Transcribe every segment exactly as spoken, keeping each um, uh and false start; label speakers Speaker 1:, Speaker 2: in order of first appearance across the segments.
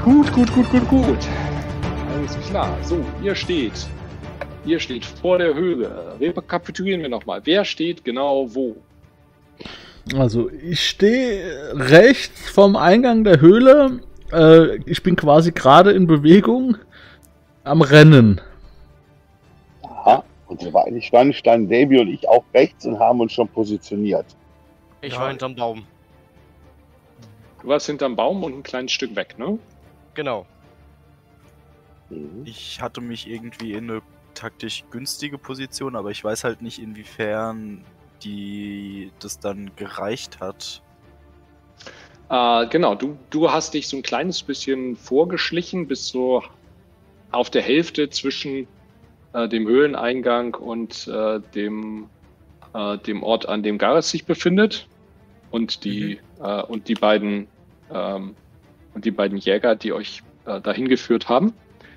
Speaker 1: Gut, gut, gut, gut, gut. Alles klar. So, ihr steht. Ihr steht vor der Höhle. Rekapitulieren wir nochmal. Wer steht genau wo?
Speaker 2: Also, ich stehe rechts vom Eingang der Höhle. Äh, ich bin quasi gerade in Bewegung am Rennen.
Speaker 3: Aha. Und soweit ich stand, standen Davy und ich auch rechts und haben uns schon positioniert.
Speaker 4: Ich
Speaker 1: Ja.
Speaker 4: war hinterm Baum.
Speaker 1: Du warst hinterm Baum und ein kleines Stück weg, ne?
Speaker 4: Genau.
Speaker 3: Mhm.
Speaker 5: Ich hatte mich irgendwie in eine taktisch günstige Position, aber ich weiß halt nicht, inwiefern die das dann gereicht hat.
Speaker 1: Äh, genau, du, du hast dich so ein kleines bisschen vorgeschlichen, bis so auf der Hälfte zwischen äh, dem Höhleneingang und äh, dem, äh, dem Ort, an dem Gareth sich befindet. Und die, mhm. äh, und die beiden ähm, und die beiden Jäger, die euch äh, dahin geführt haben.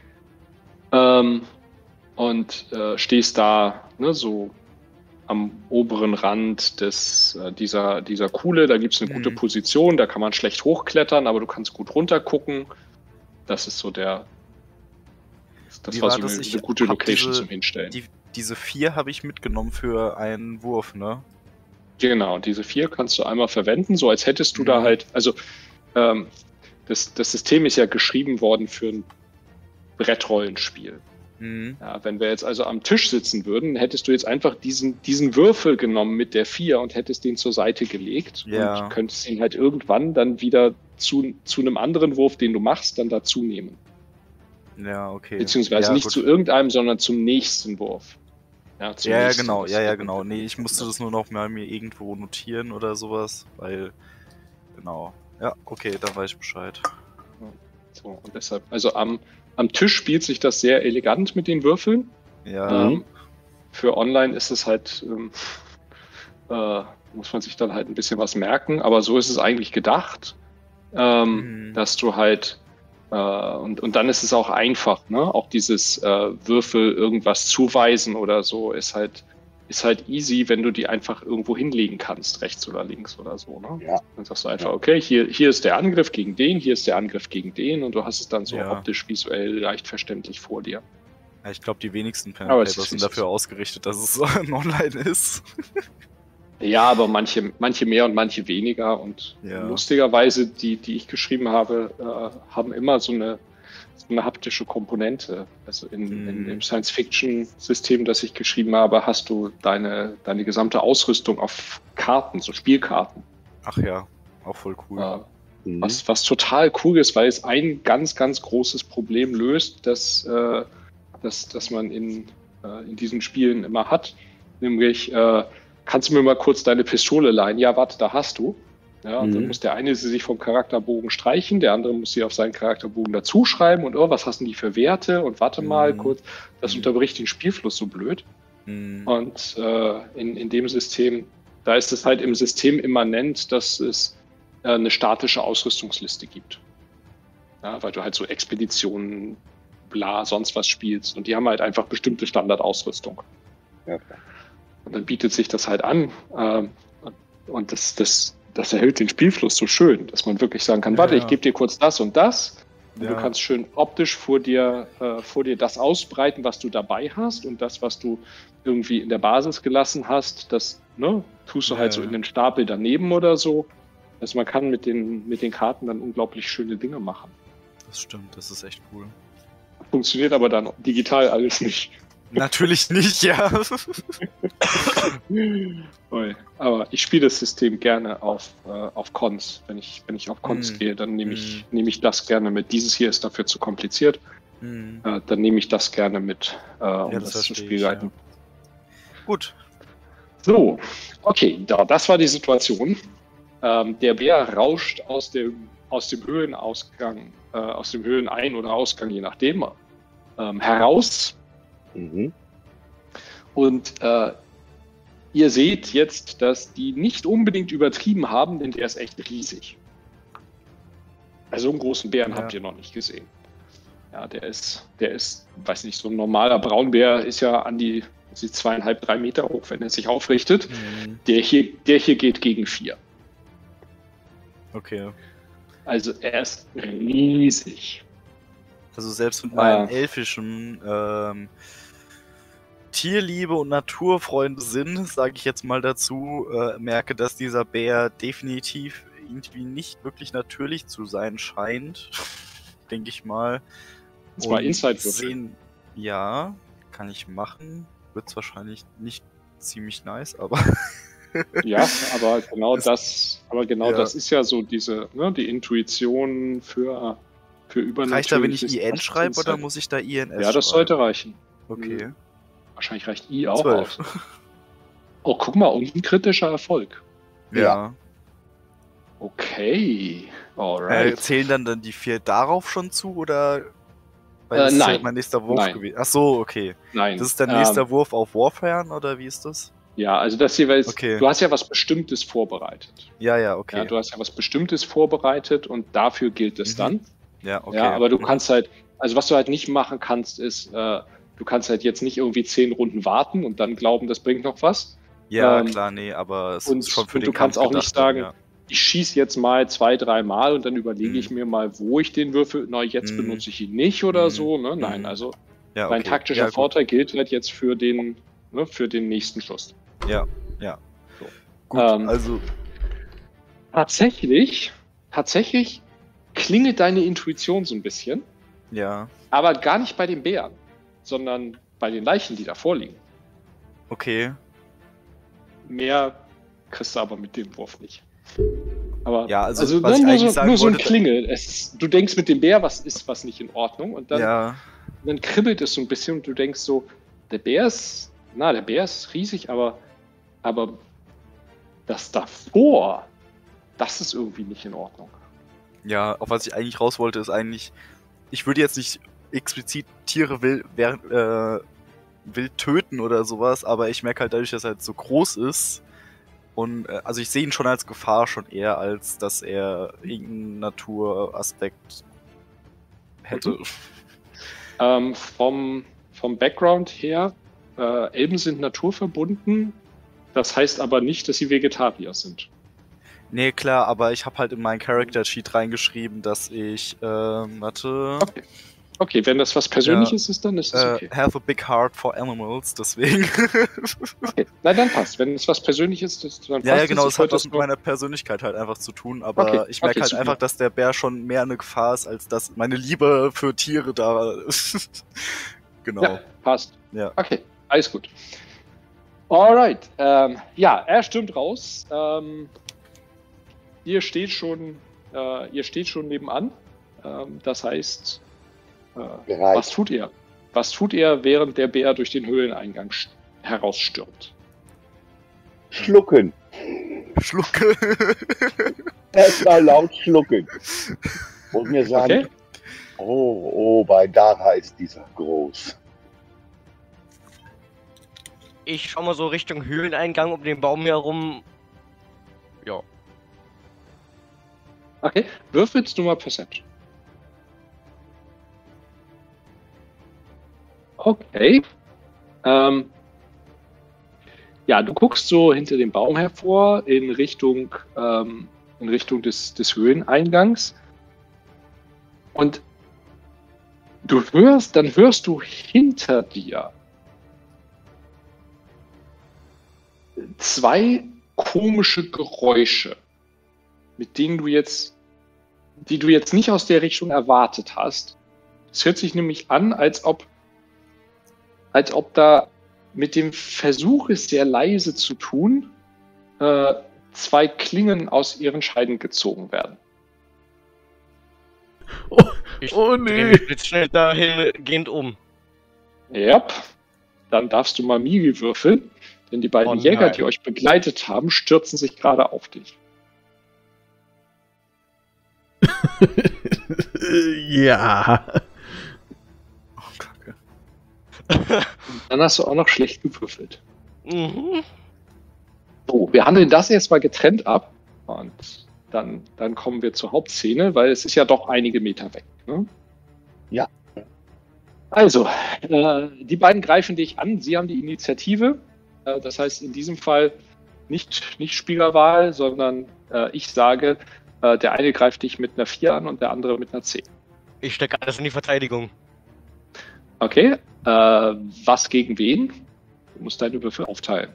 Speaker 1: Ähm, und äh, stehst da, ne, so am oberen Rand des, äh, dieser, dieser Kuhle. Da gibt es eine mhm. gute Position, da kann man schlecht hochklettern, aber du kannst gut runtergucken. Das ist so der. Das
Speaker 5: Wie
Speaker 1: war,
Speaker 5: war
Speaker 1: so
Speaker 5: das?
Speaker 1: eine,
Speaker 5: Ich
Speaker 1: eine gute
Speaker 5: hab
Speaker 1: Location
Speaker 5: diese-
Speaker 1: zum Hinstellen.
Speaker 5: Die, diese vier habe ich mitgenommen für einen Wurf, ne?
Speaker 1: Genau, diese vier kannst du einmal verwenden, so als hättest du
Speaker 5: Mhm.
Speaker 1: da halt, also ähm, das, das System ist ja geschrieben worden für ein Brettrollenspiel.
Speaker 5: Mhm.
Speaker 1: Ja, wenn wir jetzt also am Tisch sitzen würden, hättest du jetzt einfach diesen, diesen Würfel genommen mit der vier und hättest den zur Seite gelegt
Speaker 5: Ja.
Speaker 1: und könntest ihn halt irgendwann dann wieder zu, zu einem anderen Wurf, den du machst, dann dazu nehmen.
Speaker 5: Ja, okay.
Speaker 1: Beziehungsweise
Speaker 5: ja,
Speaker 1: nicht
Speaker 5: gut.
Speaker 1: zu irgendeinem, sondern zum nächsten Wurf. Ja, zum
Speaker 5: Ja, ja,
Speaker 1: nächsten,
Speaker 5: genau,
Speaker 1: das
Speaker 5: ja,
Speaker 1: ist
Speaker 5: ja,
Speaker 1: der
Speaker 5: genau.
Speaker 1: Unterschied.
Speaker 5: Nee, ich musste das nur noch mal mir irgendwo notieren oder sowas, weil, genau. Ja, okay, dann weiß ich Bescheid.
Speaker 1: So, und deshalb, also am, am Tisch spielt sich das sehr elegant mit den Würfeln.
Speaker 5: Ja,
Speaker 1: Ähm, für online ist es halt, ähm, äh, muss man sich dann halt ein bisschen was merken, aber so ist es eigentlich gedacht, ähm,
Speaker 5: Mhm.
Speaker 1: dass du halt, äh, und, und dann ist es auch einfach, ne? Auch dieses äh, Würfel irgendwas zuweisen oder so ist halt, ist halt easy, wenn du die einfach irgendwo hinlegen kannst, rechts oder links oder so, ne?
Speaker 3: Ja.
Speaker 1: Dann sagst du einfach, okay, hier, hier ist der Angriff gegen den, hier ist der Angriff gegen den und du hast es dann so
Speaker 5: Ja.
Speaker 1: optisch, visuell, leicht verständlich vor dir.
Speaker 5: Ja, ich glaube, die wenigsten Pen
Speaker 1: Aber
Speaker 5: and
Speaker 1: es
Speaker 5: Papers
Speaker 1: ist-
Speaker 5: sind dafür ausgerichtet, dass es online ist.
Speaker 1: Ja, aber manche, manche mehr und manche weniger. Und
Speaker 5: Ja.
Speaker 1: lustigerweise, die, die ich geschrieben habe, äh, haben immer so eine, so eine haptische Komponente. Also in,
Speaker 5: Mhm.
Speaker 1: in, im Science-Fiction-System, das ich geschrieben habe, hast du deine, deine gesamte Ausrüstung auf Karten, so Spielkarten.
Speaker 5: Ach ja, auch voll cool.
Speaker 1: Äh,
Speaker 3: Mhm.
Speaker 1: was, was total cool ist, weil es ein ganz, ganz großes Problem löst, das, äh, das, das man in, äh, in diesen Spielen immer hat. Nämlich, äh, kannst du mir mal kurz deine Pistole leihen? Ja, warte, da hast du. Ja, und dann
Speaker 3: Mhm.
Speaker 1: muss der eine sie sich vom Charakterbogen streichen, der andere muss sie auf seinen Charakterbogen dazuschreiben und oh, was hast denn die für Werte? Und warte mal
Speaker 5: Mhm.
Speaker 1: kurz, das
Speaker 5: Mhm.
Speaker 1: unterbricht den Spielfluss so blöd.
Speaker 5: Mhm.
Speaker 1: Und äh, in, in dem System, da ist es halt im System immanent, dass es äh, eine statische Ausrüstungsliste gibt. Ja, weil du halt so Expeditionen, bla, sonst was spielst. Und die haben halt einfach bestimmte Standardausrüstung.
Speaker 3: Ja.
Speaker 1: Und dann bietet sich das halt an. Ähm, und das, das, das erhöht den Spielfluss so schön, dass man wirklich sagen kann,
Speaker 5: Ja,
Speaker 1: warte,
Speaker 5: ja.
Speaker 1: ich gebe dir kurz das und das. Und
Speaker 5: Ja.
Speaker 1: du kannst schön optisch vor dir, äh, vor dir das ausbreiten, was du dabei hast. Und das, was du irgendwie in der Basis gelassen hast, das ne, tust du
Speaker 5: Ja,
Speaker 1: halt so
Speaker 5: ja.
Speaker 1: in den Stapel daneben oder so. Also man kann mit den, mit den Karten dann unglaublich schöne Dinge machen.
Speaker 5: Das stimmt, das ist echt cool.
Speaker 1: Funktioniert aber dann digital alles nicht.
Speaker 5: Natürlich nicht, ja.
Speaker 1: Ui. Aber ich spiele das System gerne auf, äh, auf Cons. Wenn ich, wenn ich auf Cons
Speaker 5: Mhm.
Speaker 1: gehe, dann nehme ich, nehme ich das gerne mit. Dieses hier ist dafür zu kompliziert.
Speaker 5: Mhm.
Speaker 1: Äh, dann nehme ich das gerne mit, äh, um
Speaker 5: Ja,
Speaker 1: das,
Speaker 5: das
Speaker 1: zu
Speaker 5: verstehe ich,
Speaker 1: spielreiten.
Speaker 5: Gut.
Speaker 1: So, okay, da, das war die Situation. Ähm, der Bär rauscht aus dem, aus dem Höhlenausgang, äh, aus dem Höhlenein- oder Ausgang, je nachdem, ähm, heraus.
Speaker 3: Mhm.
Speaker 1: Und äh, ihr seht jetzt, dass die nicht unbedingt übertrieben haben, denn der ist echt riesig. Also so einen großen Bären
Speaker 5: Ja.
Speaker 1: habt ihr noch nicht gesehen. Ja, der ist, der ist, weiß nicht, so ein normaler Braunbär ist ja an die, ist die zweieinhalb, drei Meter hoch, wenn er sich aufrichtet.
Speaker 5: Mhm.
Speaker 1: Der hier, der hier geht gegen vier.
Speaker 5: Okay.
Speaker 1: Also er ist riesig.
Speaker 5: Also selbst mit meinem
Speaker 1: Ah.
Speaker 5: elfischen ähm, Tierliebe und Naturfreunde Sinn, sage ich jetzt mal dazu, äh, merke, dass dieser Bär definitiv irgendwie nicht wirklich natürlich zu sein scheint, denke ich mal.
Speaker 1: Das war
Speaker 5: Und
Speaker 1: Inside-Würfel.
Speaker 5: sehen, ja, kann ich machen. Wird's wahrscheinlich nicht ziemlich nice, aber
Speaker 1: Ja, aber genau
Speaker 5: Das-
Speaker 1: das, aber genau
Speaker 5: ja.
Speaker 1: das ist ja so diese, ne, die Intuition für, für übernatürliches.
Speaker 5: reicht da, wenn ich I N
Speaker 1: das ist
Speaker 5: schreibe oder
Speaker 1: Insight.
Speaker 5: muss ich da I N S schreiben?
Speaker 1: Ja, das sollte reichen.
Speaker 5: Okay.
Speaker 1: Wahrscheinlich reicht I auch
Speaker 5: Zwölf.
Speaker 1: aus. Oh, guck mal, und ein kritischer Erfolg.
Speaker 5: Ja.
Speaker 1: Okay,
Speaker 5: Äh,
Speaker 1: alright.
Speaker 5: zählen dann, dann die vier darauf schon zu oder? Weil
Speaker 1: Äh,
Speaker 5: das ist
Speaker 1: nein.
Speaker 5: halt mein nächster Wurf
Speaker 1: Nein.
Speaker 5: gewesen. Ach so, okay.
Speaker 1: Nein.
Speaker 5: Das ist der nächste
Speaker 1: Ähm,
Speaker 5: Wurf auf Warfare oder wie ist das?
Speaker 1: ja, also das jeweils,
Speaker 5: Okay.
Speaker 1: du hast ja was Bestimmtes vorbereitet.
Speaker 5: Ja, ja, okay.
Speaker 1: Ja, du hast ja was Bestimmtes vorbereitet und dafür gilt es
Speaker 5: Mhm.
Speaker 1: dann.
Speaker 5: Ja, okay.
Speaker 1: Ja, aber du
Speaker 5: Mhm.
Speaker 1: kannst halt, also was du halt nicht machen kannst, ist, äh, du kannst halt jetzt nicht irgendwie zehn Runden warten und dann glauben, das bringt noch was.
Speaker 5: Ja,
Speaker 1: ähm,
Speaker 5: klar, nee, aber es
Speaker 1: und-
Speaker 5: ist schon für
Speaker 1: und
Speaker 5: den
Speaker 1: du kannst
Speaker 5: Kampf
Speaker 1: auch nicht
Speaker 5: gedacht,
Speaker 1: sagen,
Speaker 5: ja.
Speaker 1: Ich schieße jetzt mal zwei, drei Mal und dann überlege
Speaker 5: Mhm.
Speaker 1: ich mir mal, wo ich den würfel. Na, jetzt
Speaker 5: Mhm.
Speaker 1: benutze ich ihn nicht oder
Speaker 5: Mhm.
Speaker 1: so. Ne? Nein,
Speaker 5: Mhm.
Speaker 1: also
Speaker 5: Ja,
Speaker 1: dein
Speaker 5: okay.
Speaker 1: taktischer
Speaker 5: ja, gut.
Speaker 1: Vorteil gilt halt jetzt für den, ne, für den nächsten Schuss.
Speaker 5: Ja, ja.
Speaker 1: So.
Speaker 5: Gut,
Speaker 1: Ähm,
Speaker 5: also,
Speaker 1: Tatsächlich, tatsächlich klingelt deine Intuition so ein bisschen,
Speaker 5: ja,
Speaker 1: aber gar nicht bei den Bären, sondern bei den Leichen, die da vorliegen.
Speaker 5: okay.
Speaker 1: Mehr kriegst du aber mit dem Wurf nicht. Aber
Speaker 5: Ja, also,
Speaker 1: also
Speaker 5: was
Speaker 1: ne,
Speaker 5: ich
Speaker 1: nur,
Speaker 5: eigentlich
Speaker 1: so,
Speaker 5: sagen
Speaker 1: nur so ein
Speaker 5: wollte-
Speaker 1: Klingel. Es ist, du denkst mit dem Bär, was ist was nicht in Ordnung und dann,
Speaker 5: Ja,
Speaker 1: dann kribbelt es so ein bisschen und du denkst so, der Bär ist, na, der Bär ist riesig, aber, aber das davor, das ist irgendwie nicht in Ordnung.
Speaker 5: ja, auf was ich eigentlich raus wollte, ist eigentlich, ich würde jetzt nicht explizit Tiere will, während, äh, will töten oder sowas, aber ich merke halt dadurch, dass er halt so groß ist und, äh, also ich sehe ihn schon als Gefahr schon eher, als dass er irgendeinen Naturaspekt hätte.
Speaker 1: Mhm. Ähm, vom, vom Background her, äh, Elben sind naturverbunden, das heißt aber nicht, dass sie Vegetarier sind.
Speaker 5: Nee, klar, aber ich habe halt in meinen Character Sheet reingeschrieben, dass ich, ähm, warte,
Speaker 1: Okay. Okay, wenn das was Persönliches ist, dann ist das
Speaker 5: äh,
Speaker 1: okay.
Speaker 5: have a big heart for animals, deswegen.
Speaker 1: okay. Nein, dann passt. Wenn es was Persönliches ist, dann passt
Speaker 5: Ja, ja,
Speaker 1: es.
Speaker 5: genau,
Speaker 1: Ich
Speaker 5: es hat
Speaker 1: wollte
Speaker 5: was
Speaker 1: das
Speaker 5: mit
Speaker 1: nur-
Speaker 5: meiner Persönlichkeit halt einfach zu tun, aber
Speaker 1: Okay,
Speaker 5: ich merke
Speaker 1: okay,
Speaker 5: halt
Speaker 1: super.
Speaker 5: einfach, dass der Bär schon mehr eine Gefahr ist, als dass meine Liebe für Tiere da ist. Genau.
Speaker 1: Ja, passt.
Speaker 5: Ja.
Speaker 1: Okay, alles gut. Alright. Ähm, ja, er stürmt raus. Ähm, ihr steht schon, äh, ihr steht schon nebenan. Ähm, das heißt, äh,
Speaker 3: Bereit.
Speaker 1: was tut ihr? Was tut ihr, während der Bär durch den Höhleneingang sch- herausstürmt?
Speaker 3: Schlucken.
Speaker 5: Schlucke.
Speaker 3: Erstmal laut schlucken. Und mir sagen,
Speaker 1: Okay?
Speaker 3: oh, oh, bei Dara ist dieser groß.
Speaker 4: Ich schau mal so Richtung Höhleneingang um den Baum herum. Ja.
Speaker 1: Okay, würfelst du mal Perception. Okay. Ähm, ja, du guckst so hinter dem Baum hervor in Richtung, ähm, in Richtung des, des Höhleneingangs. Und du hörst, dann hörst du hinter dir zwei komische Geräusche, mit denen du jetzt, die du jetzt nicht aus der Richtung erwartet hast. Es hört sich nämlich an, als ob, als ob da mit dem Versuch, es sehr leise zu tun, äh, zwei Klingen aus ihren Scheiden gezogen werden.
Speaker 4: Ich
Speaker 2: Oh
Speaker 4: dreh
Speaker 2: nee.
Speaker 4: mich blitzschnell dahingehend um.
Speaker 1: Yep. Dann darfst du mal Mimi würfeln, denn die beiden
Speaker 4: Oh
Speaker 1: Jäger,
Speaker 4: nein.
Speaker 1: die euch begleitet haben, stürzen sich gerade auf dich.
Speaker 2: Ja.
Speaker 5: Oh, Kacke.
Speaker 1: Dann hast du auch noch schlecht gewürfelt.
Speaker 4: Mhm.
Speaker 1: So, wir handeln das jetzt mal getrennt ab und dann, dann kommen wir zur Hauptszene, weil es ist ja doch einige Meter weg. Ne?
Speaker 3: Ja.
Speaker 1: Also, äh, die beiden greifen dich an, sie haben die Initiative. Äh, das heißt in diesem Fall nicht, nicht Spielerwahl, sondern äh, ich sage, Äh, der eine greift dich mit einer vier an und der andere mit einer zehn.
Speaker 4: Ich stecke alles in die Verteidigung.
Speaker 1: Okay, äh, was gegen wen? Du musst deine Würfel aufteilen.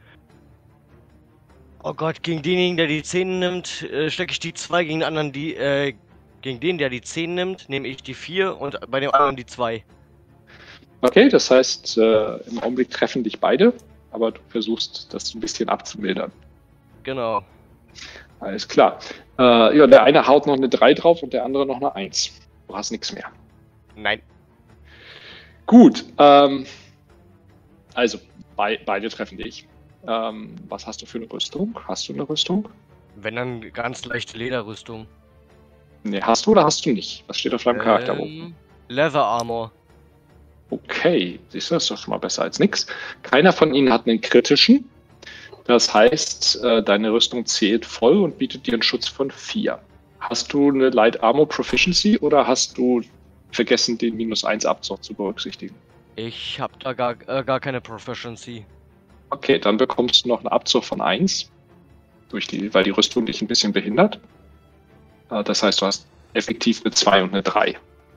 Speaker 4: Oh Gott, gegen denjenigen, der die zehn nimmt, äh, stecke ich die zwei, gegen den anderen die, äh, gegen den, der die zehn nimmt, nehme ich die vier und bei dem anderen die zwei.
Speaker 1: Okay, das heißt, äh, im Augenblick treffen dich beide, aber du versuchst, das ein bisschen abzumildern.
Speaker 4: Genau.
Speaker 1: Alles klar. Äh, ja, der eine haut noch eine drei drauf und der andere noch eine eins. Du hast nichts mehr.
Speaker 4: Nein.
Speaker 1: Gut, ähm, also bei, beide treffen dich. Ähm, was hast du für eine Rüstung? Hast du eine Rüstung?
Speaker 4: Wenn dann ganz leichte Lederrüstung.
Speaker 1: Ne, hast du oder hast du nicht? Was steht auf deinem Charakter?
Speaker 4: Ähm, Leather Armor.
Speaker 1: Okay, siehst du, das ist doch schon mal besser als nix. Keiner von ihnen hat einen kritischen. Das heißt, äh, deine Rüstung zählt voll und bietet dir einen Schutz von vier. Hast du eine Light Armor Proficiency oder hast du vergessen, den minus eins Abzug zu berücksichtigen?
Speaker 4: Ich habe da gar, äh, gar keine Proficiency.
Speaker 1: Okay, dann bekommst du noch einen Abzug von eins, durch die, weil die Rüstung dich ein bisschen behindert. Äh, das heißt, du hast effektiv eine zwei und eine drei.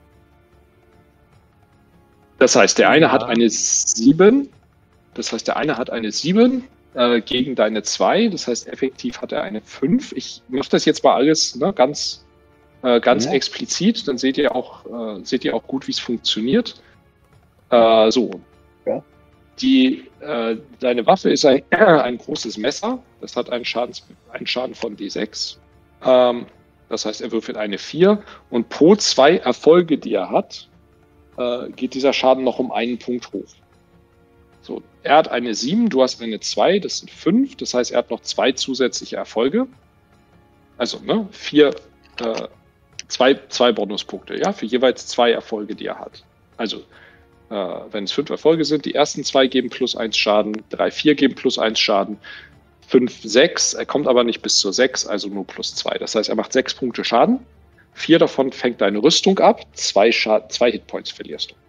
Speaker 1: Das heißt, der eine
Speaker 4: Ja.
Speaker 1: hat eine sieben. Das heißt, der eine hat eine sieben äh, gegen deine zwei. Das heißt, effektiv hat er eine fünf. Ich mache das jetzt mal alles ne, ganz, äh, ganz
Speaker 3: Ja.
Speaker 1: explizit. Dann seht ihr auch, äh, seht ihr auch gut, wie es funktioniert. Äh, so.
Speaker 3: Ja.
Speaker 1: Die, äh, deine Waffe ist ein, äh, ein großes Messer. Das hat einen, Schadens, einen Schaden von D sechs. Ähm, das heißt, er würfelt eine vier. Und pro zwei Erfolge, die er hat, äh, geht dieser Schaden noch um einen Punkt hoch. So, er hat eine sieben, du hast eine zwei, das sind fünf. Das heißt, er hat noch zwei zusätzliche Erfolge. Also, ne, vier, äh, zwei, zwei Bonuspunkte, ja, für jeweils zwei Erfolge, die er hat. Also, äh, wenn es fünf Erfolge sind, die ersten zwei geben plus eins Schaden, drei, vier geben plus eins Schaden, fünf, sechs, er kommt aber nicht bis zur sechs, also nur plus zwei. Das heißt, er macht sechs Punkte Schaden. Vier davon fängt deine Rüstung ab, zwei, Scha- zwei Hitpoints verlierst du.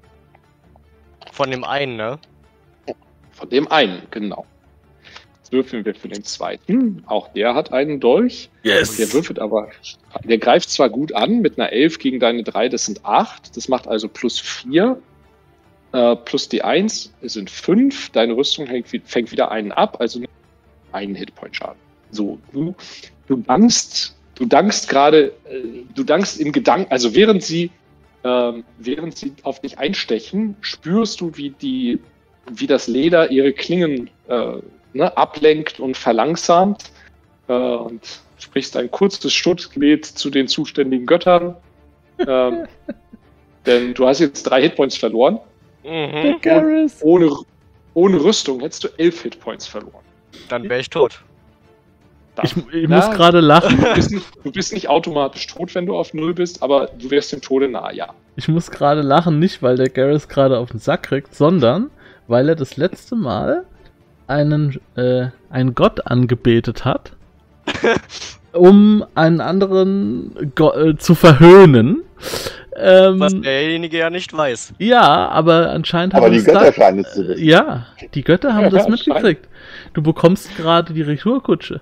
Speaker 4: Von dem einen, ne?
Speaker 1: Von dem einen, genau. Jetzt würfeln wir für den zweiten. Auch der hat einen Dolch.
Speaker 2: Yes.
Speaker 1: Der würfelt aber, der greift zwar gut an mit einer elf gegen deine drei, das sind acht. Das macht also plus vier. Äh, plus die eins sind fünf. Deine Rüstung fängt, fängt wieder einen ab, also einen Hitpoint-Schaden. So, du, du dankst, du dankst gerade, äh, du dankst in Gedanken, also während sie, ähm, während sie auf dich einstechen, spürst du, wie die wie das Leder ihre Klingen äh, ne, ablenkt und verlangsamt äh, und sprichst ein kurzes Schutzgebet zu den zuständigen Göttern. ähm, denn du hast jetzt drei Hitpoints verloren.
Speaker 4: Mhm.
Speaker 2: Garrus.
Speaker 1: Ohne, ohne Rüstung hättest du elf Hitpoints verloren.
Speaker 4: Dann wäre ich tot.
Speaker 2: Ich, ich
Speaker 1: Na,
Speaker 2: muss gerade lachen.
Speaker 1: Du bist, nicht, du bist nicht automatisch tot, wenn du auf Null bist, aber du wärst dem Tode nahe, ja.
Speaker 2: Ich muss gerade lachen, nicht weil der Garrus gerade auf den Sack kriegt, sondern weil er das letzte Mal einen, äh, einen Gott angebetet hat, um einen anderen Go äh, zu verhöhnen. Ähm,
Speaker 4: Was derjenige ja nicht weiß.
Speaker 2: ja, aber anscheinend
Speaker 3: Aber
Speaker 2: haben
Speaker 3: die
Speaker 2: es
Speaker 3: Götter
Speaker 2: da-
Speaker 3: scheinen es zu wissen.
Speaker 2: Ja, die Götter haben
Speaker 1: Ja,
Speaker 2: das
Speaker 1: ja,
Speaker 2: mitgekriegt. Du bekommst gerade die Retourkutsche.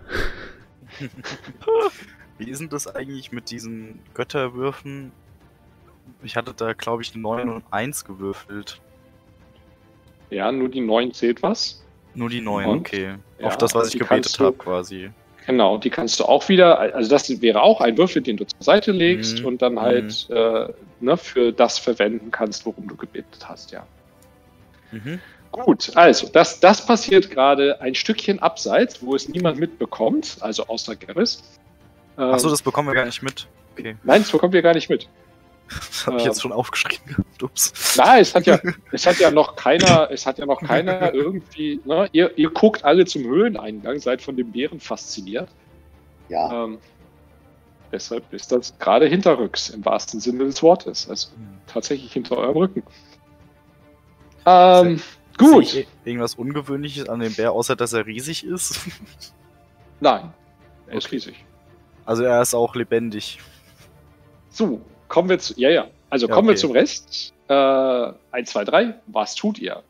Speaker 5: Wie ist denn das eigentlich mit diesen Götterwürfen? Ich hatte da, glaube ich, eine neun und eins gewürfelt.
Speaker 1: Ja, nur die neun zählt was.
Speaker 5: Nur die neun,
Speaker 1: Und?
Speaker 5: okay.
Speaker 1: Ja,
Speaker 5: Auf das, was ich
Speaker 1: die
Speaker 5: gebetet
Speaker 1: kannst du-
Speaker 5: habe, quasi.
Speaker 1: Genau, die kannst du auch wieder, also das wäre auch ein Würfel, den du zur Seite legst
Speaker 5: Mhm.
Speaker 1: und dann halt äh, ne, für das verwenden kannst, worum du gebetet hast, ja.
Speaker 5: Mhm.
Speaker 1: Gut, also das, das passiert gerade ein Stückchen abseits, wo es niemand mitbekommt, also außer Garrus. Ähm,
Speaker 5: Achso, das bekommen wir gar nicht mit. Okay.
Speaker 1: Nein, das bekommt ihr gar nicht mit.
Speaker 5: Das habe ich
Speaker 1: Ähm.
Speaker 5: jetzt schon aufgeschrieben gehabt. Ups.
Speaker 1: Nein, es hat ja, es hat ja noch keiner, es hat ja noch keiner irgendwie, ne, ihr, ihr guckt alle zum Höhleneingang, seid von dem Bären fasziniert.
Speaker 3: Ja,
Speaker 1: Ähm, deshalb ist das gerade hinterrücks, im wahrsten Sinne des Wortes. Also tatsächlich hinter eurem Rücken. Ähm, gut.
Speaker 5: Sehe ich irgendwas Ungewöhnliches an dem Bär, außer dass er riesig ist?
Speaker 1: Nein, er ist
Speaker 5: Okay.
Speaker 1: riesig.
Speaker 5: Also er ist auch lebendig.
Speaker 1: So, kommen wir zu. Ja, ja. Also
Speaker 5: Ja,
Speaker 1: kommen wir
Speaker 5: okay.
Speaker 1: zum Rest. Äh, eins, zwei, drei. Was tut ihr?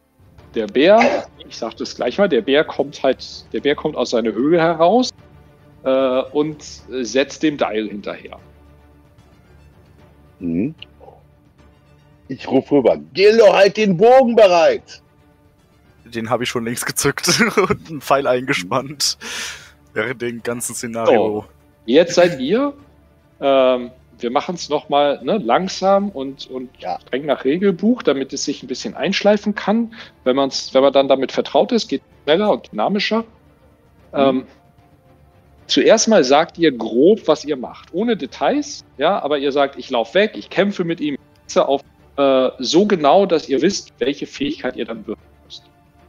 Speaker 1: Der Bär, ich sag das gleich mal, der Bär kommt halt, der Bär kommt aus seiner Höhle heraus. äh, und setzt dem Dial hinterher.
Speaker 3: Mhm. Ich rufe rüber. Gildo, halt den Bogen bereit!
Speaker 5: Den habe ich schon längst gezückt und einen Pfeil eingespannt. Während dem ganzen Szenario.
Speaker 1: So, jetzt seid ihr. Ähm, wir machen es nochmal ne, langsam und, und
Speaker 3: Ja.
Speaker 1: streng nach Regelbuch, damit es sich ein bisschen einschleifen kann. Wenn, man's, wenn man dann damit vertraut ist, geht es schneller und dynamischer.
Speaker 3: Mhm.
Speaker 1: Ähm, zuerst mal sagt ihr grob, was ihr macht. Ohne Details, ja, aber ihr sagt, ich laufe weg, ich kämpfe mit ihm, ich setze auf äh, so genau, dass ihr wisst, welche Fähigkeit ihr dann würfeln müsst.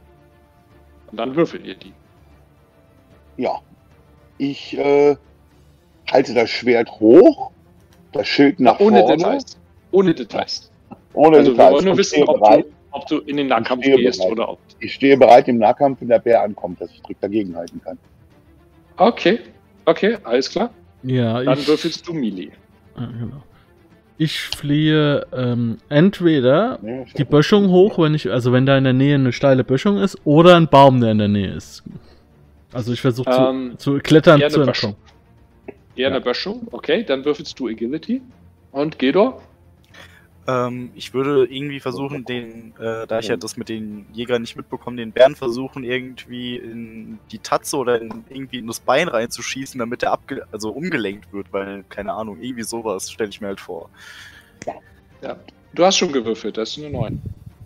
Speaker 1: Und dann würfelt ihr die.
Speaker 3: Ja. Ich äh, halte das Schwert hoch, das Schild nach
Speaker 1: ohne
Speaker 3: vorne.
Speaker 1: Details. Ohne Details.
Speaker 3: Ohne
Speaker 1: Also wir
Speaker 3: Details.
Speaker 1: wollen nur
Speaker 3: Ich
Speaker 1: wissen,
Speaker 3: stehe
Speaker 1: ob
Speaker 3: bereit.
Speaker 1: du, ob du in den Nahkampf
Speaker 3: stehe
Speaker 1: gehst
Speaker 3: bereit.
Speaker 1: oder ob.
Speaker 3: Ich stehe bereit im Nahkampf, wenn der Bär ankommt, dass ich direkt dagegenhalten kann.
Speaker 1: Okay, okay, alles klar.
Speaker 2: Ja,
Speaker 1: Dann
Speaker 2: ich,
Speaker 1: würfelst du Melee.
Speaker 2: Ah, genau. Ich fliehe ähm, entweder
Speaker 3: Ne,
Speaker 2: die Böschung hoch, wenn ich, also wenn da in der Nähe eine steile Böschung ist, oder ein Baum, der in der Nähe ist. Also ich versuche
Speaker 1: Ähm,
Speaker 2: zu, zu klettern,
Speaker 1: eher
Speaker 2: zu
Speaker 1: eine
Speaker 2: entkommen.
Speaker 1: Eher eine
Speaker 2: Ja.
Speaker 1: Böschung. Okay, dann würfelst du Agility. Und Gedor?
Speaker 5: Ähm, ich würde irgendwie versuchen, den, äh, da ich ja das mit den Jägern nicht mitbekomme, den Bären versuchen, irgendwie in die Tatze oder in, irgendwie in das Bein reinzuschießen, damit er abge also umgelenkt wird, weil, keine Ahnung, irgendwie sowas stelle ich mir halt vor.
Speaker 1: Ja. Du hast schon gewürfelt, das ist eine neun.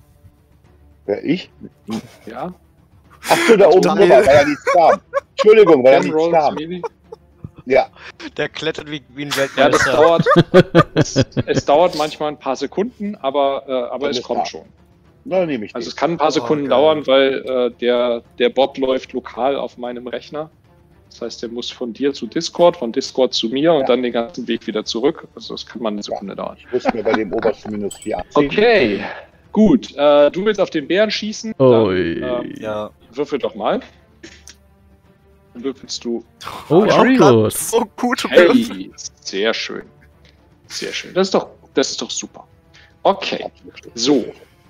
Speaker 3: Wer ich?
Speaker 1: Ja.
Speaker 3: Ach so, da oben
Speaker 5: Total.
Speaker 3: drüber, weil er nichts kam. Entschuldigung, weil er
Speaker 1: Dann
Speaker 3: nichts
Speaker 1: rolls
Speaker 3: kam.
Speaker 1: Melee.
Speaker 3: Ja,
Speaker 4: Der klettert wie, wie ein
Speaker 1: Ja, das
Speaker 4: Weltmeister.
Speaker 1: dauert. es, es dauert manchmal ein paar Sekunden, aber, äh, aber es
Speaker 3: Alles
Speaker 1: kommt
Speaker 3: klar.
Speaker 1: schon.
Speaker 3: dann nehme ich
Speaker 1: Also
Speaker 3: den.
Speaker 1: es kann ein paar
Speaker 5: Oh,
Speaker 1: Sekunden
Speaker 5: geil.
Speaker 1: dauern, weil äh, der, der Bot läuft lokal auf meinem Rechner. Das heißt, der muss von dir zu Discord, von Discord zu mir und
Speaker 3: Ja.
Speaker 1: dann den ganzen Weg wieder zurück. Also das kann mal eine Sekunde dauern.
Speaker 3: Ich muss mir bei dem obersten minus vier abziehen.
Speaker 1: Okay, gut. Äh, du willst auf den Bären schießen.
Speaker 2: Ui.
Speaker 1: Dann äh,
Speaker 5: Ja.
Speaker 1: würfel doch mal. Dann würfelst du.
Speaker 2: Oh,
Speaker 5: Ich
Speaker 2: auch
Speaker 5: hab grad
Speaker 2: gut.
Speaker 5: so gute Würfel.
Speaker 1: Hey, sehr schön. Sehr schön. Das ist doch, das ist doch super. Okay, so.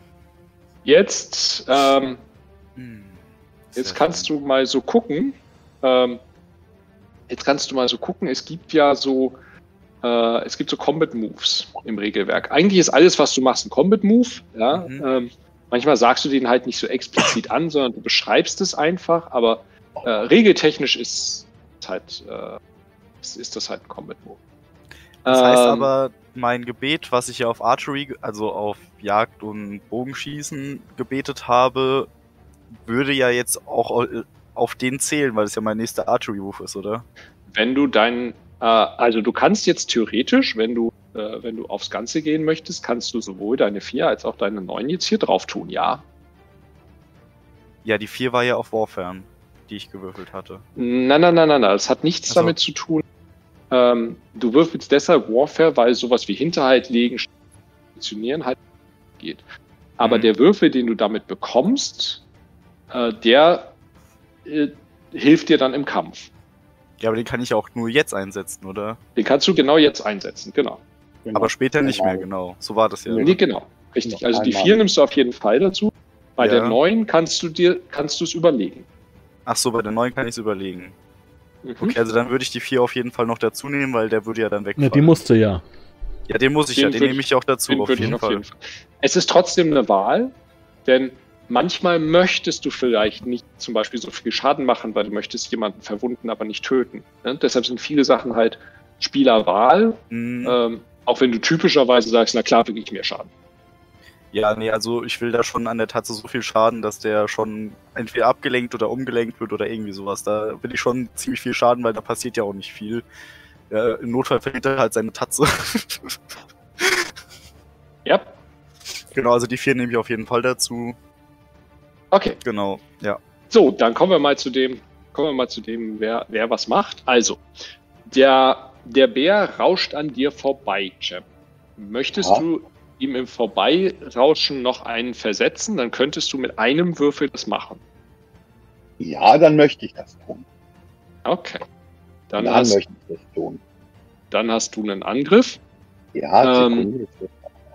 Speaker 1: Jetzt, ähm,
Speaker 5: Hm.
Speaker 1: jetzt
Speaker 5: Sehr
Speaker 1: kannst
Speaker 5: schön.
Speaker 1: du mal so gucken. Ähm, jetzt kannst du mal so gucken. Es gibt ja so, äh, es gibt so Combat Moves im Regelwerk. Eigentlich ist alles, was du machst, ein Combat Move. Ja.
Speaker 5: Mhm.
Speaker 1: Ähm, manchmal sagst du den halt nicht so explizit an, sondern du beschreibst es einfach. Aber äh, regeltechnisch ist es halt, äh, ist, ist das halt ein Combat Move.
Speaker 5: Das heißt
Speaker 1: Ähm,
Speaker 5: aber, mein Gebet, was ich ja auf Archery, also auf Jagd und Bogenschießen gebetet habe, würde ja jetzt auch auf den zählen, weil es ja mein nächster Archery-Wurf ist, oder?
Speaker 1: Wenn du deinen, äh, also du kannst jetzt theoretisch, wenn du, äh, wenn du aufs Ganze gehen möchtest, kannst du sowohl deine vier als auch deine neun jetzt hier drauf tun, ja.
Speaker 5: Ja, die vier war ja auf Warfare, die ich gewürfelt hatte.
Speaker 1: Nein, nein, nein, nein, nein, das hat nichts
Speaker 5: Ach so.
Speaker 1: damit zu tun. Ähm, du würfelst deshalb Warfare, weil sowas wie Hinterhalt legen, positionieren halt geht. Aber
Speaker 5: Mhm.
Speaker 1: der Würfel, den du damit bekommst, äh, der äh, hilft dir dann im Kampf.
Speaker 5: Ja, aber den kann ich auch nur jetzt einsetzen, oder?
Speaker 1: Den kannst du genau jetzt einsetzen, genau.
Speaker 3: Genau.
Speaker 5: Aber später nicht
Speaker 3: Genau.
Speaker 5: mehr, genau. So war das ja.
Speaker 3: Nee.
Speaker 1: Nee, genau. Richtig.
Speaker 3: Noch
Speaker 1: Also die
Speaker 3: einmal.
Speaker 1: vier nimmst du auf jeden Fall dazu. Bei
Speaker 5: Ja.
Speaker 1: der neun kannst du dir, kannst du es überlegen.
Speaker 5: Ach so, bei der neun kann ich es überlegen.
Speaker 1: Mhm.
Speaker 5: Okay, also dann würde ich die vier auf jeden Fall noch dazu nehmen, weil der würde ja dann
Speaker 2: Ja,
Speaker 5: wegfallen.
Speaker 2: die musste ja.
Speaker 5: Ja, den muss ich
Speaker 1: Den
Speaker 5: ja, den
Speaker 1: würd
Speaker 5: nehme
Speaker 1: ich-
Speaker 5: ich auch dazu,
Speaker 1: Den
Speaker 5: auf
Speaker 1: würde ich
Speaker 5: jeden,
Speaker 1: auf
Speaker 5: Fall.
Speaker 1: jeden Fall. Es ist trotzdem eine Wahl, denn manchmal möchtest du vielleicht nicht zum Beispiel so viel Schaden machen, weil du möchtest jemanden verwunden, aber nicht töten. Ne? Deshalb sind viele Sachen halt Spielerwahl,
Speaker 5: Hm,
Speaker 1: ähm, auch wenn du typischerweise sagst, na klar, wirklich mehr Schaden.
Speaker 5: Ja, nee, also ich will da schon an der Tatze so viel Schaden, dass der schon entweder abgelenkt oder umgelenkt wird oder irgendwie sowas. Da will ich schon ziemlich viel Schaden, weil da passiert ja auch nicht viel. Ja, im Notfall verliert er halt seine Tatze.
Speaker 1: Ja,
Speaker 5: Genau, also die vier nehme ich auf jeden Fall dazu.
Speaker 1: okay.
Speaker 5: Genau, ja.
Speaker 1: So, dann kommen wir mal zu dem, kommen wir mal zu dem, wer, wer was macht. Also, der, der Bär rauscht an dir vorbei, Champ. Möchtest
Speaker 3: Ja.
Speaker 1: du ihm im Vorbeirauschen noch einen versetzen? Dann könntest du mit einem Würfel das machen.
Speaker 3: Ja, dann möchte ich das tun.
Speaker 1: Okay. Dann,
Speaker 3: Dann
Speaker 1: hast,
Speaker 3: möchte ich das tun.
Speaker 1: dann hast du einen Angriff.
Speaker 3: Ja,
Speaker 1: Ähm.
Speaker 3: Sekunde. das wird-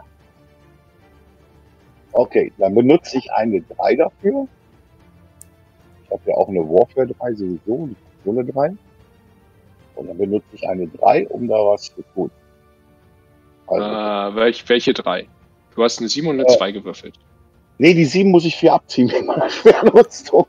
Speaker 3: Okay, dann benutze ich eine drei dafür. Ich habe ja auch eine Warfare drei sowieso, so eine drei. Und dann benutze ich eine drei, um da was zu tun. Also,
Speaker 1: Äh, welch, welche drei? Du hast eine sieben und eine
Speaker 3: Äh.
Speaker 1: zwei gewürfelt.
Speaker 3: nee, die sieben muss ich für abziehen mit meiner Schwernutzung.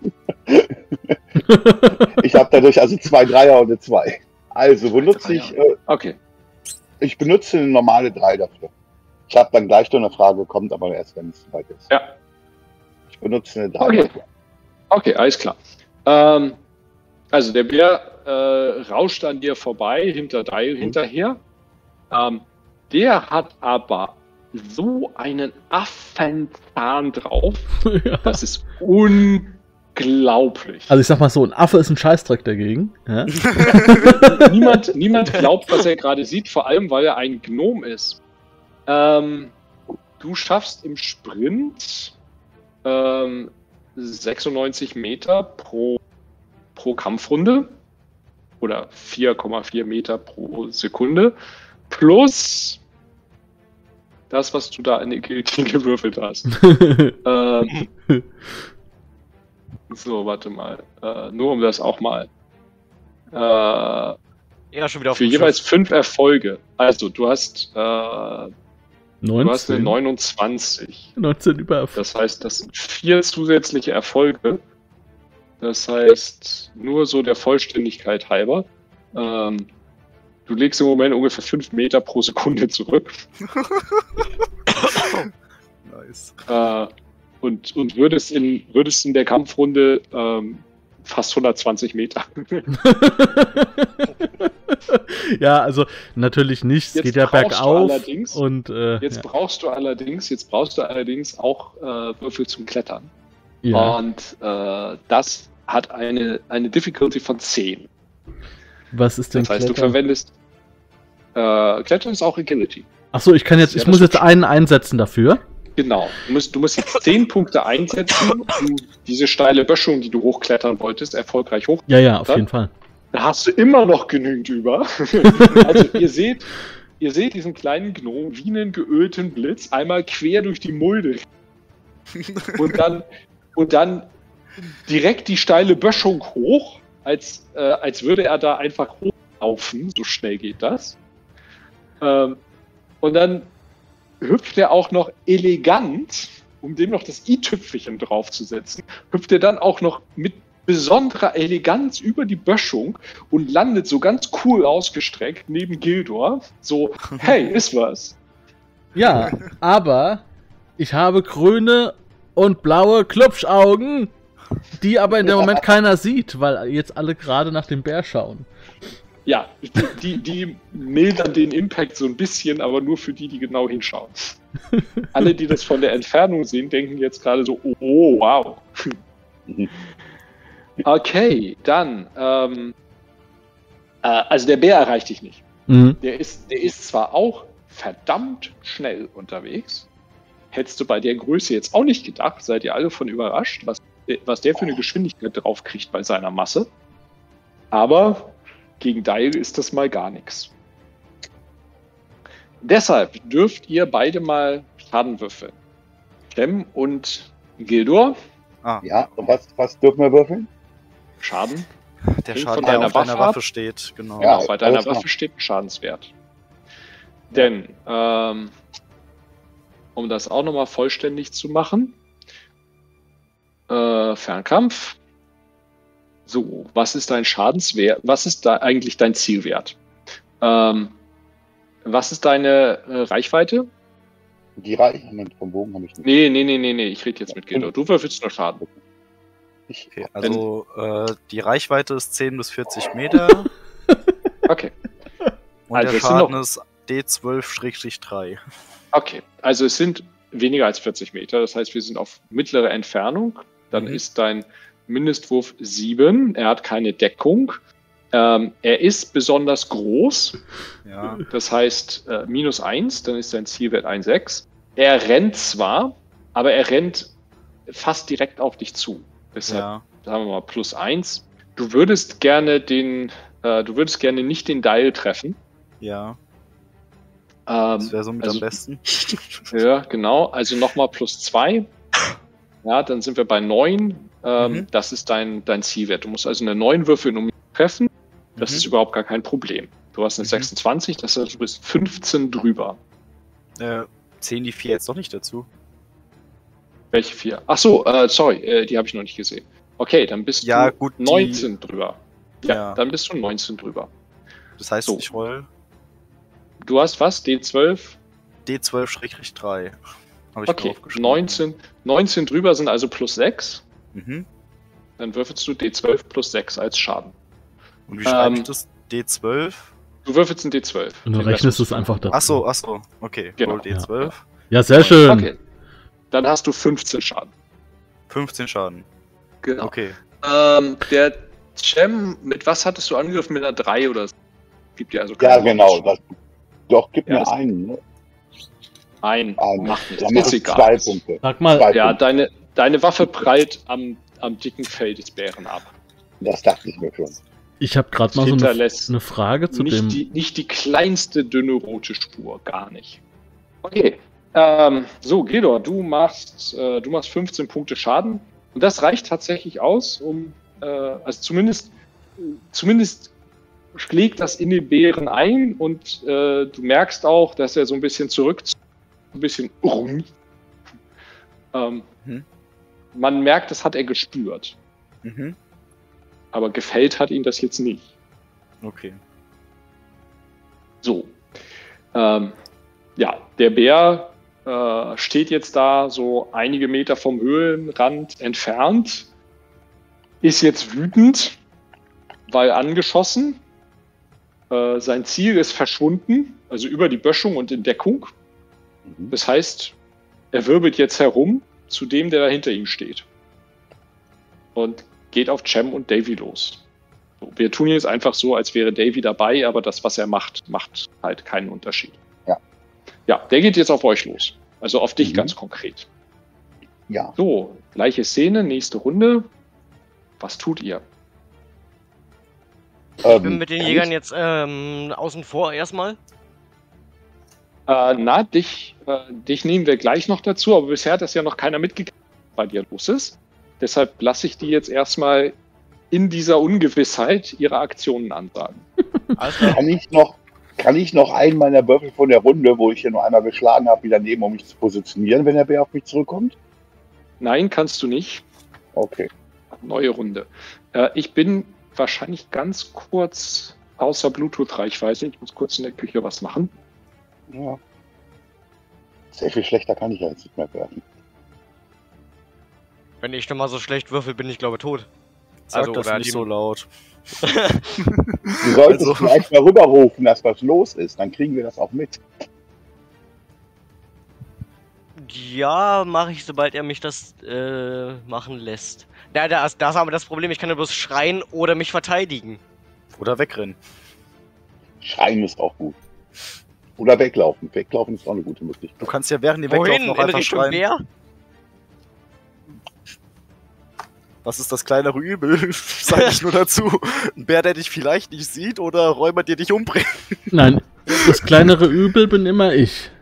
Speaker 3: Ich habe dadurch also zwei Dreier und eine zwei. Also benutze ich, äh,
Speaker 1: Okay.
Speaker 3: ich benutze eine normale drei dafür. Ich habe dann gleich noch eine Frage, kommt aber erst, wenn es soweit ist.
Speaker 1: Ja.
Speaker 3: Ich benutze eine drei.
Speaker 1: Okay.
Speaker 3: dafür.
Speaker 1: Okay, alles klar. Ähm, also der Bär äh, rauscht an dir vorbei, hinter Dial hinterher. Ähm, der hat aber so einen Affenzahn drauf.
Speaker 2: Ja.
Speaker 1: Das ist unglaublich.
Speaker 2: Also ich sag mal so, ein Affe ist ein Scheißdreck dagegen. Ja?
Speaker 1: niemand, niemand glaubt, was er gerade sieht, vor allem, weil er ein Gnom ist. Ähm, du schaffst im Sprint ähm, sechsundneunzig Meter pro, pro Kampfrunde oder vier Komma vier Meter pro Sekunde plus das, was du da in die Guillotine gewürfelt hast. ähm, so, warte mal. Äh, nur um das auch mal. Äh,
Speaker 4: Ja, schon wieder auf
Speaker 1: für
Speaker 4: dem
Speaker 1: jeweils
Speaker 4: Schiff.
Speaker 1: fünf Erfolge. Also, du hast, äh, du hast eine
Speaker 2: neunzehn.
Speaker 1: neunundzwanzig.
Speaker 2: neunzehn Übererfolg.
Speaker 1: Das heißt, das sind vier zusätzliche Erfolge. Das heißt, nur so der Vollständigkeit halber. Ähm, du legst im Moment ungefähr fünf Meter pro Sekunde zurück.
Speaker 5: Nice.
Speaker 1: Äh, und und würdest, in, würdest in der Kampfrunde ähm, fast hundertzwanzig Meter.
Speaker 2: Ja, also natürlich nicht. Es
Speaker 1: Jetzt
Speaker 2: geht ja
Speaker 1: brauchst du
Speaker 2: bergauf.
Speaker 1: allerdings-
Speaker 2: Und äh,
Speaker 1: Jetzt
Speaker 2: ja.
Speaker 1: brauchst du allerdings, jetzt brauchst du allerdings auch äh, Würfel zum Klettern.
Speaker 2: Ja.
Speaker 1: Und äh, das hat eine, eine Difficulty von zehn.
Speaker 2: Was ist denn
Speaker 1: Das heißt, du
Speaker 2: Klettern?
Speaker 1: verwendest äh, Klettern ist auch Agility.
Speaker 2: Achso, ich kann jetzt,
Speaker 1: Ja,
Speaker 2: ich
Speaker 1: das
Speaker 2: muss
Speaker 1: ist
Speaker 2: jetzt einen einsetzen dafür.
Speaker 1: Genau. Du musst, du musst jetzt zehn Punkte einsetzen, um diese steile Böschung, die du hochklettern wolltest, erfolgreich hoch.
Speaker 2: Ja, ja, auf
Speaker 1: Dann?
Speaker 2: jeden Fall.
Speaker 1: Da hast du immer noch genügend über. Also ihr seht, ihr seht diesen kleinen Gnom wie einen geölten Blitz einmal quer durch die Mulde und dann, und dann direkt die steile Böschung hoch, als, äh, als würde er da einfach hochlaufen. So schnell geht das. Ähm, und dann hüpft er auch noch elegant, um dem noch das i-Tüpfelchen draufzusetzen, hüpft er dann auch noch mit besonderer Eleganz über die Böschung und landet so ganz cool ausgestreckt neben Gildor. So, hey, ist was.
Speaker 2: Ja, aber ich habe grüne und blaue Klubschaugen, die aber in dem Moment keiner sieht, weil jetzt alle gerade nach dem Bär schauen.
Speaker 1: Ja, die, die, die mildern den Impact so ein bisschen, aber nur für die, die genau hinschauen. Alle, die das von der Entfernung sehen, denken jetzt gerade so, oh, wow. Okay, dann, ähm, äh, also der Bär erreicht dich nicht.
Speaker 2: Mhm.
Speaker 1: Der ist, der ist zwar auch verdammt schnell unterwegs, hättest du bei der Größe jetzt auch nicht gedacht, seid ihr alle von überrascht, was, was der für eine Geschwindigkeit drauf kriegt bei seiner Masse. Aber gegen Dial ist das mal gar nichts. Deshalb dürft ihr beide mal Schaden würfeln. Clem und Gildor.
Speaker 5: Ah,
Speaker 3: Ja, und was, was dürfen wir würfeln?
Speaker 1: Schaden.
Speaker 5: der
Speaker 1: hängt
Speaker 5: Schaden,
Speaker 1: von
Speaker 5: der
Speaker 1: deiner
Speaker 5: auf deiner
Speaker 1: Waffe
Speaker 5: Waffe
Speaker 1: ab.
Speaker 5: steht, genau.
Speaker 3: Ja.
Speaker 1: Genau, bei deiner
Speaker 3: alles klar.
Speaker 1: Waffe steht ein Schadenswert. Denn, ähm, um das auch nochmal vollständig zu machen, äh, Fernkampf. So, was ist dein Schadenswert? Was ist da eigentlich dein Zielwert? Ähm, was ist deine äh, Reichweite?
Speaker 3: Die Reihe, Moment, vom Bogen habe ich nicht.
Speaker 1: Nee, nee, nee, nee, nee, ich rede jetzt mit Gildor. Du würfelst nur Schaden.
Speaker 3: Ich,
Speaker 5: Okay, also äh, die Reichweite ist zehn bis vierzig Meter
Speaker 1: Okay,
Speaker 5: und
Speaker 1: Also
Speaker 5: der
Speaker 1: es sind
Speaker 5: Schaden
Speaker 1: noch-
Speaker 5: ist D zwölf drei.
Speaker 1: okay. Also es sind weniger als vierzig Meter. Das heißt, wir sind auf mittlere Entfernung. Dann
Speaker 5: Mhm.
Speaker 1: ist dein Mindestwurf sieben. Er hat keine Deckung. Ähm, er ist besonders groß.
Speaker 5: Ja,
Speaker 1: Das heißt, äh, minus eins, dann ist sein Zielwert eins Komma sechs. Er rennt zwar, aber er rennt fast direkt auf dich zu. Deshalb
Speaker 5: ja.
Speaker 1: sagen wir mal plus eins. Du würdest gerne den, äh, du würdest gerne nicht den Dial treffen.
Speaker 5: Ja,
Speaker 1: Ähm,
Speaker 5: das wäre somit
Speaker 1: also-
Speaker 5: am besten.
Speaker 1: Ja, genau. Also nochmal plus zwei. Ja, dann sind wir bei neun. Ähm,
Speaker 5: Mhm.
Speaker 1: Das ist dein, dein Zielwert. Du musst also eine neun würfeln, um ihn zu treffen. Das
Speaker 5: Mhm.
Speaker 1: ist überhaupt gar kein Problem. Du hast eine
Speaker 5: Mhm.
Speaker 1: sechsundzwanzig, das heißt, du bist fünfzehn drüber.
Speaker 5: Äh, zählen die vier jetzt doch nicht dazu?
Speaker 1: Welche vier? Ach so, äh, sorry, äh, die habe ich noch nicht gesehen. Okay, dann bist
Speaker 5: Ja,
Speaker 1: du
Speaker 5: gut, die-
Speaker 1: neunzehn drüber. Ja,
Speaker 5: Ja.
Speaker 1: dann bist du neunzehn drüber.
Speaker 5: Das heißt,
Speaker 1: So.
Speaker 5: ich roll
Speaker 1: Du hast was? D zwölf?
Speaker 5: D zwölf drei. Habe ich mir
Speaker 1: Okay,
Speaker 5: aufgeschrieben.
Speaker 1: neunzehn, neunzehn drüber sind also plus sechs.
Speaker 5: Mhm.
Speaker 1: Dann würfelst du D zwölf plus sechs als Schaden.
Speaker 5: Und wie schreibe
Speaker 1: Ähm,
Speaker 5: ich das? D zwölf?
Speaker 1: Du würfelst ein D zwölf.
Speaker 2: Und du
Speaker 1: Den Rest
Speaker 2: rechnest
Speaker 1: musst
Speaker 2: es
Speaker 1: du
Speaker 2: einfach dazu.
Speaker 5: Achso, achso. Okay,
Speaker 1: Genau,
Speaker 5: roll D zwölf.
Speaker 2: Ja, sehr schön.
Speaker 1: Okay. Dann hast du fünfzehn Schaden.
Speaker 5: fünfzehn Schaden.
Speaker 1: Genau.
Speaker 5: Okay.
Speaker 1: Ähm, der Cem, mit was hattest du angegriffen? Mit einer drei oder so? Gibt dir also
Speaker 3: Ja,
Speaker 1: keine
Speaker 3: genau.
Speaker 1: Bonus.
Speaker 3: Das, doch, gib
Speaker 1: Ja,
Speaker 3: mir
Speaker 1: das-
Speaker 3: einen. Ne?
Speaker 1: Ein.
Speaker 3: Einen.
Speaker 1: Macht nichts.
Speaker 3: Dann mach
Speaker 1: Ist
Speaker 3: ich
Speaker 1: egal.
Speaker 3: zwei Punkte.
Speaker 2: Sag mal,
Speaker 3: Zwei
Speaker 1: Ja,
Speaker 3: Punkte.
Speaker 1: deine, deine Waffe prallt am, am dicken Fell des Bären ab.
Speaker 3: Das dachte ich mir schon.
Speaker 2: ich habe gerade mal so eine,
Speaker 1: Hinterlässt
Speaker 2: eine Frage zu
Speaker 1: nicht,
Speaker 2: dem.
Speaker 1: die, nicht die kleinste dünne rote Spur, gar nicht. Okay. Ähm, so, Gedor, du machst, äh, du machst fünfzehn Punkte Schaden. Und das reicht tatsächlich aus, um, äh, also zumindest, zumindest schlägt das in den Bären ein und äh, du merkst auch, dass er so ein bisschen zurück, ein bisschen rum. Ähm,
Speaker 5: Hm.
Speaker 1: Man merkt, das hat er gespürt.
Speaker 5: Mhm.
Speaker 1: Aber gefällt hat ihn das jetzt nicht.
Speaker 5: Okay.
Speaker 1: So. Ähm, ja, der Bär äh, steht jetzt da so einige Meter vom Höhlenrand entfernt, ist jetzt wütend, weil angeschossen. Äh, sein Ziel ist verschwunden, also über die Böschung und in Deckung.
Speaker 3: Mhm.
Speaker 1: Das heißt, er wirbelt jetzt herum zu dem, der da hinter ihm steht. Und geht auf Cem und Davy los. So, wir tun jetzt einfach so, als wäre Davy dabei, aber das, was er macht, macht halt keinen Unterschied.
Speaker 3: Ja.
Speaker 1: Ja, der geht jetzt auf euch los. Also auf dich
Speaker 3: Mhm.
Speaker 1: ganz konkret.
Speaker 3: Ja.
Speaker 1: So, gleiche Szene, nächste Runde. Was tut ihr?
Speaker 4: Ich bin
Speaker 3: Ähm,
Speaker 4: mit den
Speaker 3: kann
Speaker 4: Jägern
Speaker 3: ich-
Speaker 4: jetzt ähm, außen vor erstmal.
Speaker 1: Äh, na, dich, äh, dich nehmen wir gleich noch dazu, aber bisher hat das ja noch keiner mitgekriegt, was bei dir los ist. Deshalb lasse ich die jetzt erstmal in dieser Ungewissheit ihre Aktionen ansagen.
Speaker 4: Alles klar.
Speaker 3: Kann ich noch, kann ich noch einen meiner Würfel von der Runde, wo ich hier nur einmal geschlagen habe, wieder nehmen, um mich zu positionieren, wenn der Bär auf mich zurückkommt?
Speaker 1: Nein, kannst du nicht.
Speaker 3: Okay.
Speaker 1: Neue Runde. Äh, ich bin wahrscheinlich ganz kurz außer Bluetooth-Reichweite. Ich muss kurz in der Küche was machen.
Speaker 3: Ja. Sehr viel schlechter kann ich ja jetzt nicht mehr werden.
Speaker 4: Wenn ich nochmal so schlecht würfel, bin ich glaube tot.
Speaker 5: Sag
Speaker 4: Also,
Speaker 5: das
Speaker 4: oder
Speaker 5: nicht
Speaker 4: die-
Speaker 5: so laut.
Speaker 3: Du solltest
Speaker 5: Also-
Speaker 3: vielleicht mal rüberrufen, dass was los ist, dann kriegen wir das auch mit.
Speaker 4: Ja, mache ich, sobald er mich das äh, machen lässt. Ja, da ist, da ist aber das Problem, ich kann ja bloß schreien oder mich verteidigen.
Speaker 5: Oder wegrennen.
Speaker 3: Schreien ist auch gut. Oder weglaufen. Weglaufen ist auch eine gute Möglichkeit.
Speaker 5: Du kannst ja während die
Speaker 4: Wohin?
Speaker 5: weglaufen noch
Speaker 4: In
Speaker 5: einfach
Speaker 4: Richtung
Speaker 5: schreien.
Speaker 4: Bär?
Speaker 5: Was ist das kleinere Übel? Sag ich nur dazu. Ein Bär, der dich vielleicht nicht sieht oder Räuber, die dich umbringen.
Speaker 2: Nein, das kleinere Übel bin immer ich.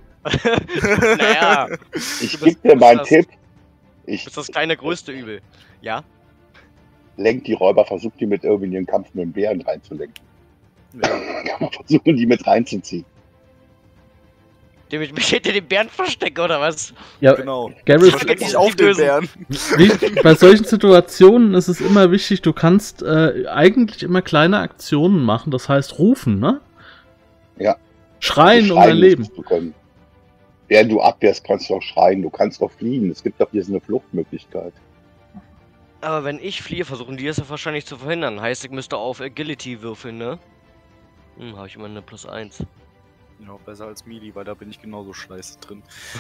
Speaker 4: Naja,
Speaker 3: Ich
Speaker 4: Du bist-
Speaker 3: gebe dir
Speaker 4: du
Speaker 3: mal einen
Speaker 4: bist
Speaker 3: Tipp. Ich
Speaker 4: das ist das kleine größte Übel. Ja?
Speaker 3: lenk die Räuber, versuch die mit irgendwie in ihren Kampf mit dem Bären reinzulenken.
Speaker 5: Ja.
Speaker 3: Kann man versuchen, die mit reinzuziehen.
Speaker 4: Dem ich mich hinter den Bären verstecke, oder was?
Speaker 2: Ja,
Speaker 5: Genau.
Speaker 2: Garrett,
Speaker 5: Versteck dich
Speaker 4: die
Speaker 5: auf den
Speaker 4: Bösen.
Speaker 5: Bären.
Speaker 2: wie, bei solchen Situationen ist es immer wichtig, du kannst äh, eigentlich immer kleine Aktionen machen, das heißt rufen, ne?
Speaker 3: Ja.
Speaker 2: Schreien um
Speaker 3: Schreien
Speaker 2: dein Leben.
Speaker 3: müsstest du können. Während du abwehrst, kannst du auch schreien. Du kannst auch fliehen. Es gibt doch hier so eine Fluchtmöglichkeit.
Speaker 4: Aber wenn ich fliehe, versuchen die es ja wahrscheinlich zu verhindern. Heißt, ich müsste auf Agility würfeln, ne? Hm, habe ich immer eine plus eins.
Speaker 5: Ja, besser als Mili, weil da bin ich genauso scheiße drin.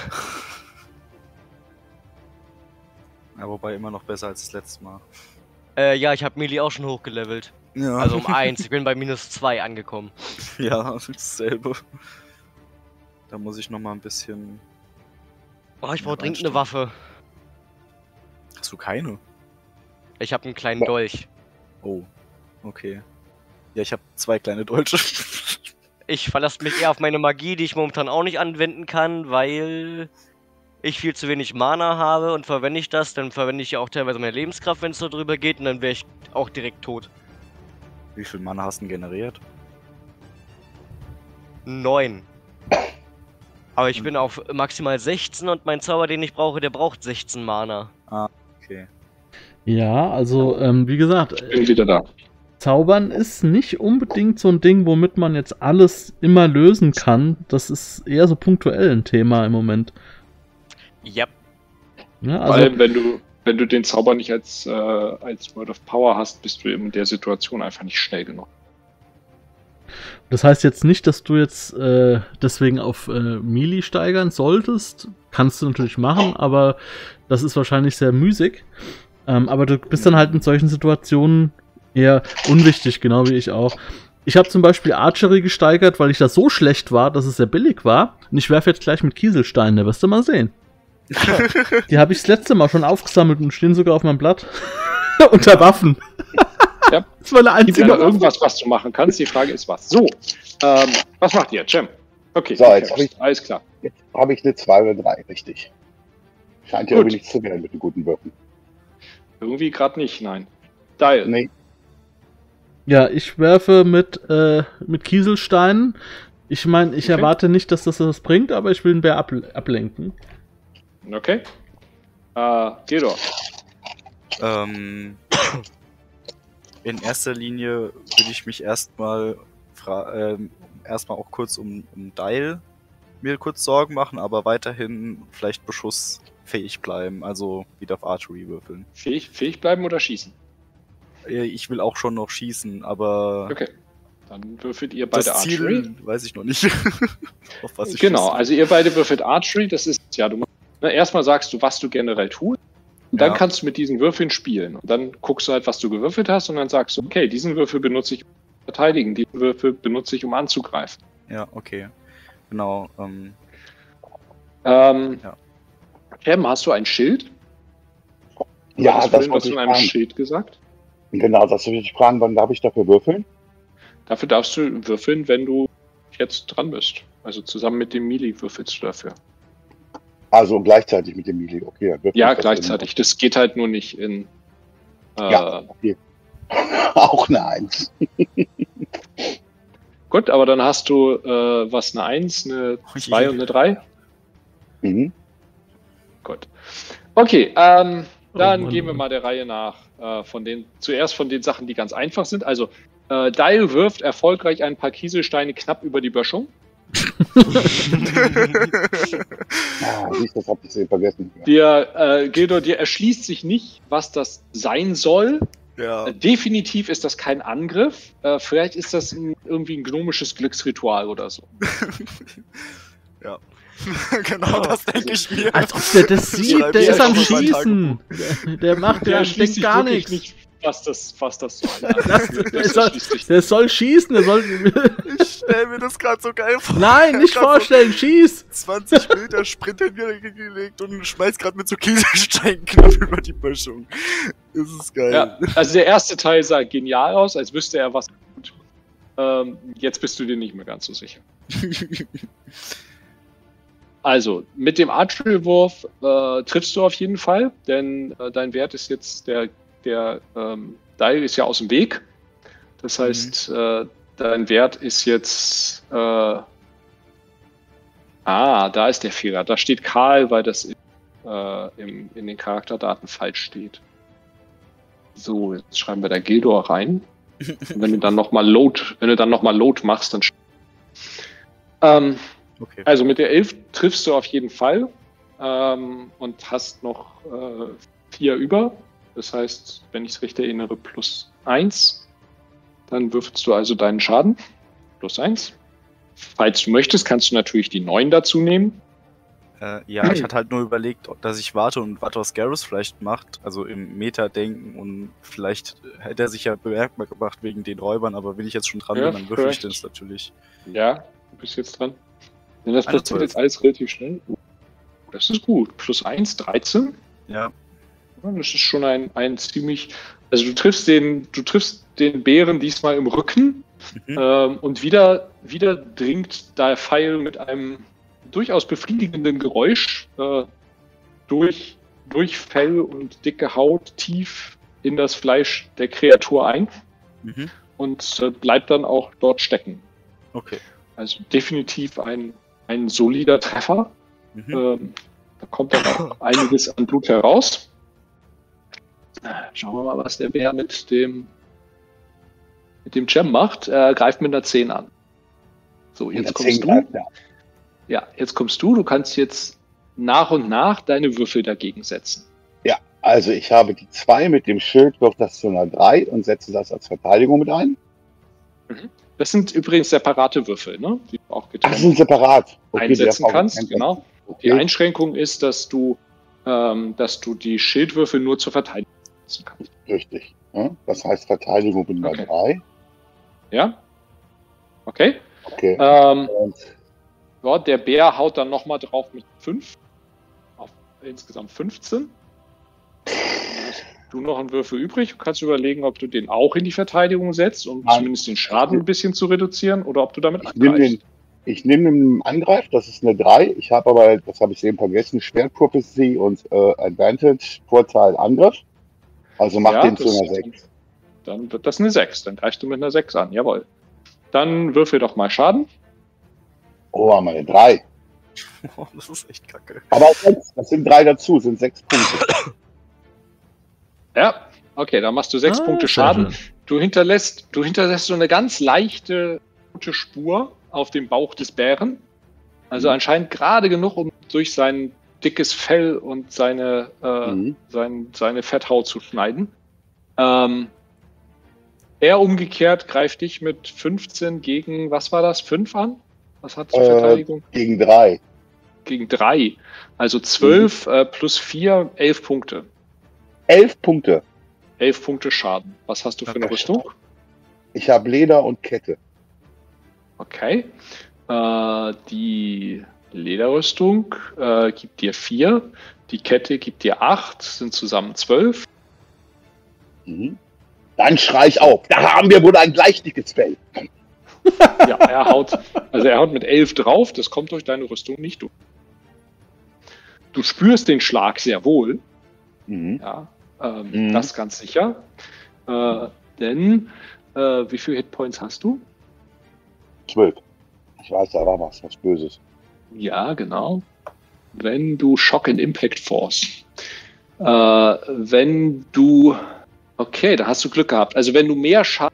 Speaker 5: Ja, wobei immer noch besser als das letzte Mal.
Speaker 4: Äh, ja, ich habe Melee auch schon hochgelevelt.
Speaker 5: Ja,
Speaker 4: Also um eins. Ich bin bei minus zwei angekommen.
Speaker 5: ja, dasselbe. Da muss ich noch mal ein bisschen...
Speaker 4: Oh, ich brauche
Speaker 5: Ja,
Speaker 4: dringend eine
Speaker 5: stimmt.
Speaker 4: Waffe.
Speaker 5: Hast du keine?
Speaker 4: Ich habe einen kleinen Dolch.
Speaker 5: Oh, okay. Ja, ich habe zwei kleine Deutsche.
Speaker 4: Ich verlasse mich eher auf meine Magie, die ich momentan auch nicht anwenden kann, weil ich viel zu wenig Mana habe und verwende ich das, dann verwende ich ja auch teilweise meine Lebenskraft, wenn es so drüber geht und dann wäre ich auch direkt tot.
Speaker 5: Wie viel Mana hast du denn generiert?
Speaker 4: neun. Aber ich bin auf maximal sechzehn und mein Zauber, den ich brauche, der braucht sechzehn Mana.
Speaker 5: Okay.
Speaker 2: Ja, also, ähm, wie gesagt,
Speaker 1: Ich bin wieder da.
Speaker 2: Zaubern ist nicht unbedingt so ein Ding, womit man jetzt alles immer lösen kann. Das ist eher so punktuell ein Thema im Moment.
Speaker 4: Ja.
Speaker 2: Ja,
Speaker 1: Vor
Speaker 2: also,
Speaker 1: allem, wenn du, wenn du den Zauber nicht als, äh, als Word of Power hast, bist du in der Situation einfach nicht schnell genug.
Speaker 2: das heißt jetzt nicht, dass du jetzt äh, deswegen auf äh, Melee steigern solltest. Kannst du natürlich machen, aber das ist wahrscheinlich sehr müßig. Ähm, aber du bist dann halt in solchen Situationen eher unwichtig, genau wie ich auch. Ich habe zum Beispiel Archery gesteigert, weil ich da so schlecht war, dass es sehr billig war. Und ich werfe jetzt gleich mit Kieselsteinen, da wirst du mal sehen. Die habe ich das letzte Mal schon aufgesammelt und stehen sogar auf meinem Blatt. Unter Waffen.
Speaker 1: Ja.
Speaker 2: Das war eine
Speaker 1: Es gibt
Speaker 2: einzige
Speaker 1: immer
Speaker 2: Waffe.
Speaker 1: irgendwas, was du machen kannst. Die Frage ist was. So, ähm, was macht ihr, Cem? Okay,
Speaker 3: So,
Speaker 1: du
Speaker 3: jetzt
Speaker 1: kämpfst.
Speaker 3: hab ich-
Speaker 1: Alles klar.
Speaker 3: Jetzt habe ich eine zwei oder drei, richtig. Scheint ja
Speaker 1: Gut.
Speaker 3: irgendwie nichts zu werden mit den guten Würfen.
Speaker 1: Irgendwie gerade nicht, nein. Dial.
Speaker 3: Nee,
Speaker 2: Ja, ich werfe mit, äh, mit Kieselsteinen. Ich meine, ich
Speaker 1: Okay.
Speaker 2: erwarte nicht, dass das was bringt, aber ich will einen Bär able- ablenken.
Speaker 1: Okay. Äh, Gedor.
Speaker 5: Ähm, in erster Linie würde ich mich erstmal fra- ähm, erstmal auch kurz um, um Dial mir kurz Sorgen machen, aber weiterhin vielleicht beschussfähig bleiben, also wieder auf Archery würfeln.
Speaker 1: Fähig, fähig bleiben oder schießen?
Speaker 5: Äh, Ich will auch schon noch schießen, aber
Speaker 1: Okay. Dann würfelt ihr beide
Speaker 5: das Ziel
Speaker 1: Archery.
Speaker 5: weiß ich noch nicht. Auf was ich
Speaker 1: Genau,
Speaker 5: schieße.
Speaker 1: also ihr beide würfelt Archery. Das ist, ja, du ne, erstmal sagst du, was du generell tust. Und dann
Speaker 5: Ja.
Speaker 1: kannst du mit diesen Würfeln spielen. Und dann guckst du halt, was du gewürfelt hast. Und dann sagst du, okay, diesen Würfel benutze ich, um zu verteidigen. Diesen Würfel benutze ich, um anzugreifen.
Speaker 5: Ja, okay. Genau. Ähm,
Speaker 1: Ähm,
Speaker 5: Ja.
Speaker 1: Cem, hast du ein Schild?
Speaker 3: ja,
Speaker 1: Hast du
Speaker 3: das
Speaker 1: vorhin was
Speaker 3: wollte ich
Speaker 1: von einem
Speaker 3: fragen.
Speaker 1: Schild gesagt?
Speaker 3: Genau, das wollte ich fragen, wann darf ich dafür würfeln?
Speaker 1: Dafür darfst du würfeln, wenn du jetzt dran bist. Also zusammen mit dem Melee würfelst du dafür.
Speaker 3: Also gleichzeitig mit dem Melee, okay. dann würfel
Speaker 1: Ja,
Speaker 3: ich das
Speaker 1: gleichzeitig. Das geht halt nur nicht in. Äh,
Speaker 3: Ja. in- Auch eine Eins.
Speaker 1: Gut, aber dann hast du äh, was, eine eins, eine zwei und eine drei?
Speaker 3: Mhm.
Speaker 1: Gut. Okay, ähm,
Speaker 2: Oh
Speaker 1: dann
Speaker 2: Mann,
Speaker 1: gehen wir
Speaker 2: Mann.
Speaker 1: mal der Reihe nach. Äh, von den, zuerst von den Sachen, die ganz einfach sind. Also, äh, Dial wirft erfolgreich ein paar Kieselsteine knapp über die Böschung.
Speaker 3: Ah, siehst du, das hab ich eben vergessen.
Speaker 1: Dir, äh, Gildor, dir erschließt sich nicht, was das sein soll.
Speaker 5: ja.
Speaker 1: Äh, definitiv ist das kein Angriff. Äh, vielleicht ist das ein, irgendwie ein gnomisches Glücksritual oder so.
Speaker 5: ja. Genau, das denke ich mir.
Speaker 2: Als ob der das sieht,
Speaker 5: Schreib
Speaker 2: der
Speaker 5: ich
Speaker 2: ist am
Speaker 5: einfach in mein
Speaker 2: Schießen. Der, der macht, der
Speaker 1: erschließt
Speaker 2: denkt
Speaker 1: sich
Speaker 2: gar
Speaker 1: wirklich
Speaker 2: nichts.
Speaker 1: nicht, was das, was das soll.
Speaker 2: Lass-
Speaker 1: Das
Speaker 2: der, soll,
Speaker 1: erschließt sich
Speaker 2: der soll schießen, der soll.
Speaker 5: Ich stell mir das gerade so geil vor.
Speaker 2: Nein, nicht
Speaker 5: Grad so
Speaker 2: vorstellen, schieß!
Speaker 5: zwanzig Meter Sprint hingelegt und schmeißt gerade mit so Kieselsteinen knapp über die Böschung. Das ist geil.
Speaker 1: Ja, also der erste Teil sah genial aus, als wüsste er, was er tut. Ähm, jetzt bist du dir nicht mehr ganz so sicher. Also, mit dem Archery-Wurf äh, triffst du auf jeden Fall, denn äh, dein Wert ist jetzt, der, der ähm, Dial ist ja aus dem Weg. Das heißt, äh, dein Wert ist jetzt. Äh, ah, da ist der Fehler. Da steht Karl, weil das in, äh, im, in den Charakterdaten falsch steht. So, jetzt schreiben wir da Gildor rein. Und wenn du dann nochmal Load, wenn du dann noch mal Load machst, dann. Ähm,
Speaker 5: Okay.
Speaker 1: also mit der elf triffst du auf jeden Fall ähm, und hast noch äh, vier über. Das heißt, wenn ich es richtig erinnere, plus eins. Dann würfelst du also deinen Schaden. Plus eins. Falls du möchtest, kannst du natürlich die neun dazu nehmen.
Speaker 5: Äh, ja, ich hatte halt nur überlegt, ob- dass ich warte und warte, was Garrus vielleicht macht. Also im Meta-Denken und vielleicht hätte er sich ja bemerkbar gemacht wegen den Räubern, aber wenn ich jetzt schon dran
Speaker 1: Ja,
Speaker 5: bin, dann würfel ich
Speaker 1: vielleicht.
Speaker 5: das natürlich.
Speaker 1: Ja, du bist jetzt dran. Denn das passiert
Speaker 5: einundzwanzig.
Speaker 1: jetzt alles relativ schnell. Das ist gut. Plus eins, dreizehn.
Speaker 5: Ja.
Speaker 1: Ja, das ist schon ein, ein ziemlich. Also du triffst den, du triffst den Bären diesmal im Rücken
Speaker 5: Mhm.
Speaker 1: ähm, und wieder, wieder dringt der Pfeil mit einem durchaus befriedigenden Geräusch äh, durch, durch Fell und dicke Haut tief in das Fleisch der Kreatur ein.
Speaker 5: Mhm.
Speaker 1: und äh, bleibt dann auch dort stecken.
Speaker 5: Okay.
Speaker 1: Also definitiv ein, ein solider Treffer.
Speaker 5: Mhm.
Speaker 1: Ähm, da kommt dann auch einiges an Blut heraus. Schauen wir mal, was der Bär mit dem mit dem Gem macht. Er greift mit einer zehn an. So, jetzt kommst du.
Speaker 3: Greift, ja.
Speaker 1: Ja, jetzt kommst du. Du kannst jetzt nach und nach deine Würfel dagegen setzen.
Speaker 3: Ja, also ich habe die zwei mit dem Schild, wird das zu einer drei und setze das als Verteidigung mit ein.
Speaker 1: Das sind übrigens separate Würfel, ne? Die du auch
Speaker 3: Ach,
Speaker 1: getrennt
Speaker 3: die sind separat. Okay,
Speaker 1: einsetzen
Speaker 3: der
Speaker 1: kannst.
Speaker 3: Frau-
Speaker 1: Genau. Die
Speaker 3: Okay.
Speaker 1: Einschränkung ist, dass du, ähm, dass du die Schildwürfel nur zur Verteidigung setzen kannst.
Speaker 3: Richtig. Ja, das heißt Verteidigung mit einer
Speaker 1: Okay.
Speaker 3: drei.
Speaker 1: Ja? Okay.
Speaker 3: Okay.
Speaker 1: Ähm,
Speaker 3: Und
Speaker 1: ja, der Bär haut dann nochmal drauf mit fünf. Auf insgesamt fünfzehn. Dann hast du noch einen Würfel übrig. Du kannst überlegen, ob du den auch in die Verteidigung setzt, um
Speaker 3: Nein.
Speaker 1: zumindest den Schaden ein bisschen zu reduzieren, oder ob du damit
Speaker 3: ich nehme
Speaker 1: angreifst.
Speaker 3: den, ich nehme den Angreif, das ist eine drei. Ich habe aber, das habe ich eben vergessen, Schwertprophecy und äh, Advantage, Vorteil Angriff. Also mach
Speaker 1: Ja,
Speaker 3: den zu
Speaker 1: das-
Speaker 3: einer sechs.
Speaker 1: Dann wird das eine sechs. Dann greifst du mit einer sechs an. Jawohl. Dann würfel doch mal Schaden.
Speaker 3: Oh, meine drei.
Speaker 5: Oh, das ist echt kacke.
Speaker 3: Aber sechs, das sind drei dazu, sind sechs Punkte.
Speaker 1: Ja, okay, dann machst du sechs
Speaker 2: Ah,
Speaker 1: Punkte
Speaker 2: sehr
Speaker 1: Schaden.
Speaker 2: schön.
Speaker 1: Du hinterlässt, du hinterlässt so eine ganz leichte rote Spur auf dem Bauch des Bären. Also
Speaker 3: Mhm.
Speaker 1: anscheinend gerade genug, um durch sein dickes Fell und seine, äh,
Speaker 3: Mhm.
Speaker 1: sein, seine Fetthaut zu schneiden. Ähm, er umgekehrt greift dich mit fünfzehn gegen, was war das, fünf an? Was hat die
Speaker 3: Äh,
Speaker 1: Verteidigung?
Speaker 3: Gegen drei.
Speaker 1: Gegen drei. Also zwölf äh, plus vier, elf Punkte.
Speaker 3: Elf Punkte.
Speaker 1: elf Punkte Schaden. Was hast du für eine
Speaker 5: Okay.
Speaker 1: Rüstung?
Speaker 3: Ich habe Leder und Kette.
Speaker 1: Okay. Äh, die Lederrüstung äh, gibt dir vier. Die Kette gibt dir acht. Sind zusammen zwölf.
Speaker 3: Mhm. Dann schrei ich auf. Da haben wir wohl ein gleich dickes Fell.
Speaker 1: Ja, er haut, also er haut mit elf drauf. Das kommt durch deine Rüstung nicht durch. Du spürst den Schlag sehr wohl.
Speaker 3: Mhm.
Speaker 1: Ja, ähm,
Speaker 3: Mhm.
Speaker 1: das ganz sicher. Äh, denn, äh, wie viele Hitpoints hast du?
Speaker 3: Zwölf. Ich weiß, da war was, was Böses.
Speaker 1: Ja, genau. Wenn du Shock and Impact Force. Äh, wenn du. Okay, da hast du Glück gehabt. Also wenn du mehr Schaden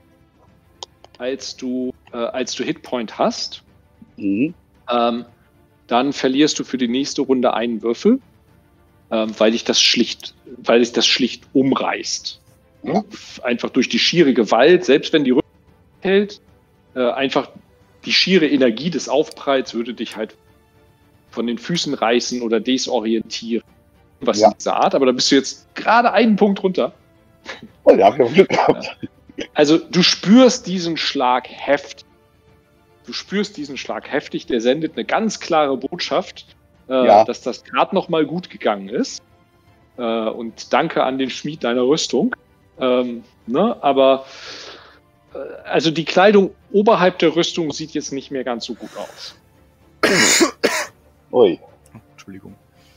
Speaker 1: als du, äh, als du Hitpoint hast,
Speaker 3: Mhm.
Speaker 1: ähm, dann verlierst du für die nächste Runde einen Würfel, ähm, weil dich das schlicht, weil dich das schlicht umreißt.
Speaker 3: Ja.
Speaker 1: Einfach durch die schiere Gewalt, selbst wenn die Rüstung hält, äh, einfach die schiere Energie des Aufpralls würde dich halt von den Füßen reißen oder desorientieren. Was
Speaker 3: Ja.
Speaker 1: in dieser Art, aber da bist du jetzt gerade einen Punkt runter.
Speaker 3: Oh, da hab ich auch Glück gehabt.
Speaker 1: Also du spürst diesen Schlag heftig. Du spürst diesen Schlag heftig, der sendet eine ganz klare Botschaft, äh,
Speaker 3: Ja.
Speaker 1: dass das gerade noch mal gut gegangen ist. Äh, und danke an den Schmied deiner Rüstung. Ähm, ne? Aber äh, also die Kleidung oberhalb der Rüstung sieht jetzt nicht mehr ganz so gut aus.
Speaker 3: Ui.
Speaker 5: Entschuldigung.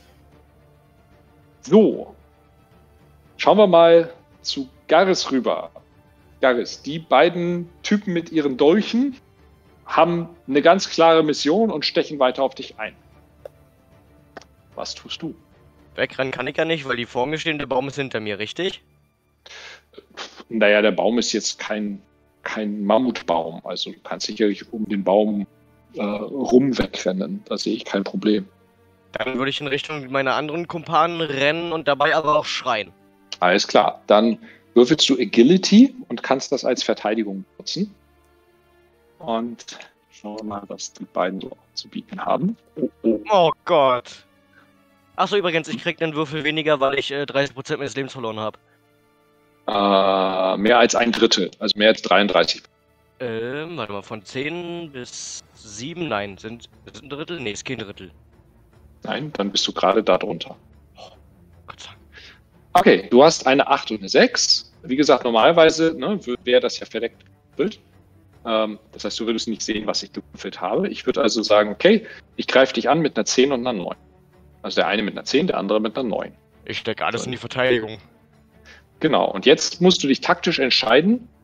Speaker 1: So, schauen wir mal zu Garris rüber. Garris, die beiden Typen mit ihren Dolchen haben eine ganz klare Mission und stechen weiter auf dich ein. Was tust du?
Speaker 4: Wegrennen kann ich ja nicht, weil die vor mir stehen, der Baum ist hinter mir, richtig?
Speaker 1: Naja, der Baum ist jetzt kein, kein Mammutbaum. Also du kannst sicherlich um den Baum äh, rum wegrennen. Da sehe ich kein Problem.
Speaker 4: Dann würde ich in Richtung meiner anderen Kumpanen rennen und dabei aber auch schreien.
Speaker 1: Alles klar. Dann würfelst du Agility und kannst das als Verteidigung nutzen. Und schauen wir mal, was die beiden so zu bieten haben. Oh, oh.
Speaker 4: Oh Gott. Achso, übrigens, ich krieg einen Würfel weniger, weil ich äh, dreißig Prozent meines Lebens verloren habe.
Speaker 1: Äh, mehr als ein Drittel, also mehr als dreiunddreißig.
Speaker 4: Ähm, warte mal, von zehn bis sieben, nein, sind ist ein Drittel? Nee, ist kein Drittel.
Speaker 1: Nein, dann bist du gerade da drunter.
Speaker 4: Gott sei Dank.
Speaker 1: Okay, du hast eine acht und eine sechs. Wie gesagt, normalerweise ne, wäre das ja verdeckt gewürfelt. Ähm, das heißt, du würdest nicht sehen, was ich gewürfelt habe. Ich würde also sagen, okay, ich greife dich an mit einer zehn und einer neun. Also der eine mit einer zehn, der andere mit einer neun.
Speaker 4: Ich stecke alles in die Verteidigung.
Speaker 1: Genau, und jetzt musst du dich taktisch entscheiden,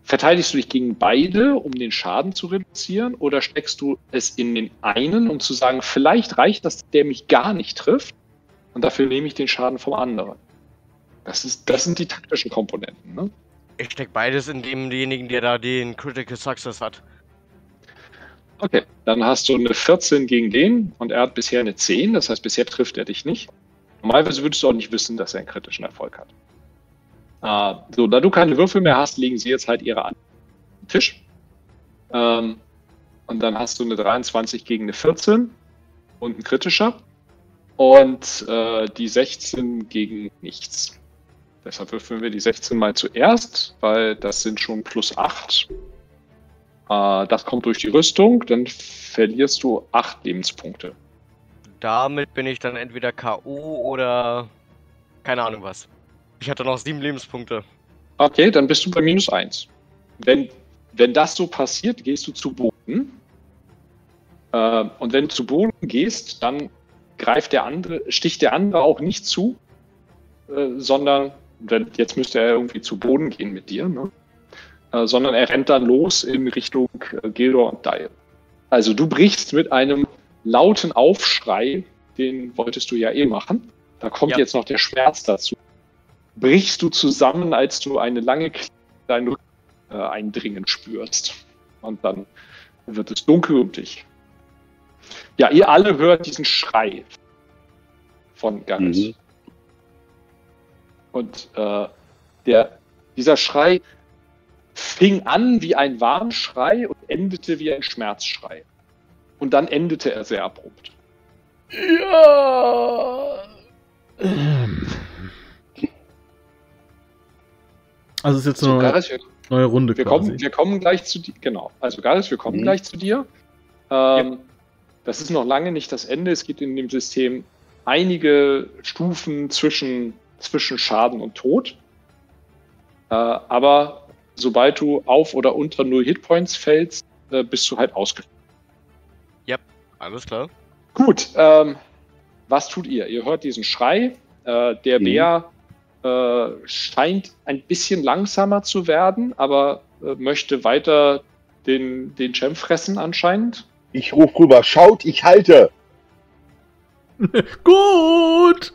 Speaker 1: verteidigst du dich gegen beide, um den Schaden zu reduzieren, oder steckst du es in den einen, um zu sagen, vielleicht reicht das, dass der mich gar nicht trifft und dafür nehme ich den Schaden vom anderen. Das, ist, das sind die taktischen Komponenten. Ne?
Speaker 4: Ich steck beides in demjenigen, der da den Critical Success hat.
Speaker 1: Okay, dann hast du eine vierzehn gegen den und er hat bisher eine zehn, das heißt, bisher trifft er dich nicht. Normalerweise würdest du auch nicht wissen, dass er einen kritischen Erfolg hat. Uh, so, da du keine Würfel mehr hast, legen sie jetzt halt ihre an den Tisch. Ähm, und dann hast du eine dreiundzwanzig gegen eine vierzehn und ein kritischer. Und äh, die sechzehn gegen nichts. Deshalb würfeln wir die sechzehn mal zuerst, weil das sind schon plus acht. Äh, das kommt durch die Rüstung, dann verlierst du acht Lebenspunkte.
Speaker 4: Damit bin ich dann entweder K O oder keine Ahnung was. Ich hatte noch sieben Lebenspunkte.
Speaker 1: Okay, dann bist du bei minus eins. Wenn, wenn das so passiert, gehst du zu Boden. Äh, und wenn du zu Boden gehst, dann greift der andere, sticht der andere auch nicht zu, äh, sondern, jetzt müsste er irgendwie zu Boden gehen mit dir, ne? Äh, sondern er rennt dann los in Richtung äh, Gildor und Dial. Also du brichst mit einem lauten Aufschrei, den wolltest du ja eh machen. Da kommt
Speaker 4: ja.
Speaker 1: jetzt noch der Schmerz dazu. Brichst du zusammen, als du eine lange Klinge in deinen Rücken äh, eindringen spürst. Und dann wird es dunkel um dich. Ja, ihr alle hört diesen Schrei von Garrus. Mhm. Und äh, der, dieser Schrei fing an wie ein Warnschrei und endete wie ein Schmerzschrei. Und dann endete er sehr abrupt.
Speaker 2: Ja. Also ist jetzt so, eine
Speaker 1: Garrus, wir,
Speaker 2: neue Runde
Speaker 1: wir
Speaker 2: quasi.
Speaker 1: Kommen, wir kommen gleich zu dir. Genau. Also Garrus, wir kommen mhm. gleich zu dir. Ähm, ja. Das ist noch lange nicht das Ende. Es gibt in dem System einige Stufen zwischen, zwischen Schaden und Tod. Äh, aber sobald du auf oder unter null Hitpoints fällst, äh, bist du halt ausgefallen.
Speaker 4: Ja, alles klar.
Speaker 1: Gut, ähm, was tut ihr? Ihr hört diesen Schrei. Äh, der mhm. Bär äh, scheint ein bisschen langsamer zu werden, aber äh, möchte weiter den, den Gem fressen anscheinend.
Speaker 3: Ich ruf rüber, schaut, ich halte!
Speaker 2: Gut!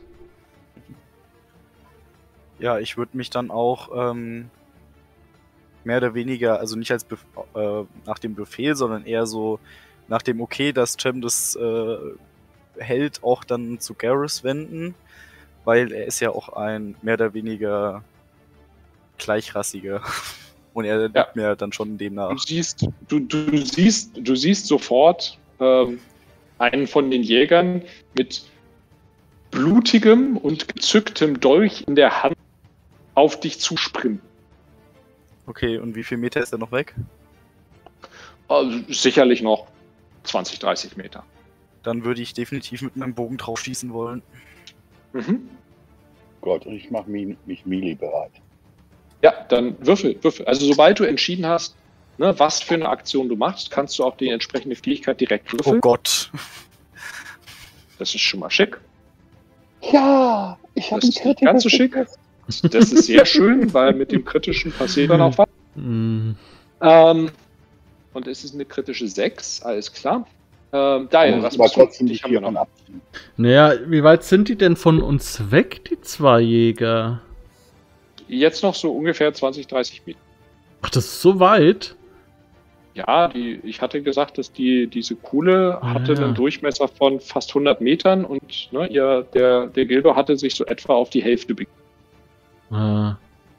Speaker 5: Ja, ich würde mich dann auch ähm, mehr oder weniger, also nicht als Bef äh, nach dem Befehl, sondern eher so nach dem Okay, dass Cem das äh, hält, auch dann zu Garrus wenden, weil er ist ja auch ein mehr oder weniger gleichrassiger. Und er ja. liegt mir dann schon demnach.
Speaker 1: Du siehst, du, du siehst, du siehst sofort ähm, einen von den Jägern mit blutigem und gezücktem Dolch in der Hand auf dich zusprinten.
Speaker 5: Okay, und wie viel Meter ist er noch weg?
Speaker 1: Also, sicherlich noch zwanzig, dreißig Meter.
Speaker 5: Dann würde ich definitiv mit meinem Bogen drauf schießen wollen.
Speaker 1: Mhm.
Speaker 3: Gott, und ich mache mich, mich Melee bereit.
Speaker 1: Ja, dann würfel, würfel. Also sobald du entschieden hast, ne, was für eine Aktion du machst, kannst du auch die entsprechende Fähigkeit direkt würfeln.
Speaker 5: Oh Gott.
Speaker 1: Das ist schon mal schick.
Speaker 3: Ja, ich habe einen
Speaker 1: kritischen. Ganz so schick. Das ist sehr schön, weil mit dem kritischen passiert dann auch was.
Speaker 2: Mm.
Speaker 1: Ähm, und es ist eine kritische sechs, alles klar. Ähm, Dial, was
Speaker 3: musst
Speaker 1: du? Dich haben wir noch.
Speaker 3: Abziehen.
Speaker 2: Naja, wie weit sind die denn von uns weg, die zwei Jäger?
Speaker 1: Jetzt noch so ungefähr zwanzig, dreißig Meter.
Speaker 2: Ach, das ist so weit?
Speaker 1: Ja, die, ich hatte gesagt, dass die diese Kuhle
Speaker 2: ah,
Speaker 1: hatte
Speaker 2: ja.
Speaker 1: einen Durchmesser von fast hundert Metern und ne, ihr, der, der Gildor hatte sich so etwa auf die Hälfte begeben.
Speaker 2: Ah.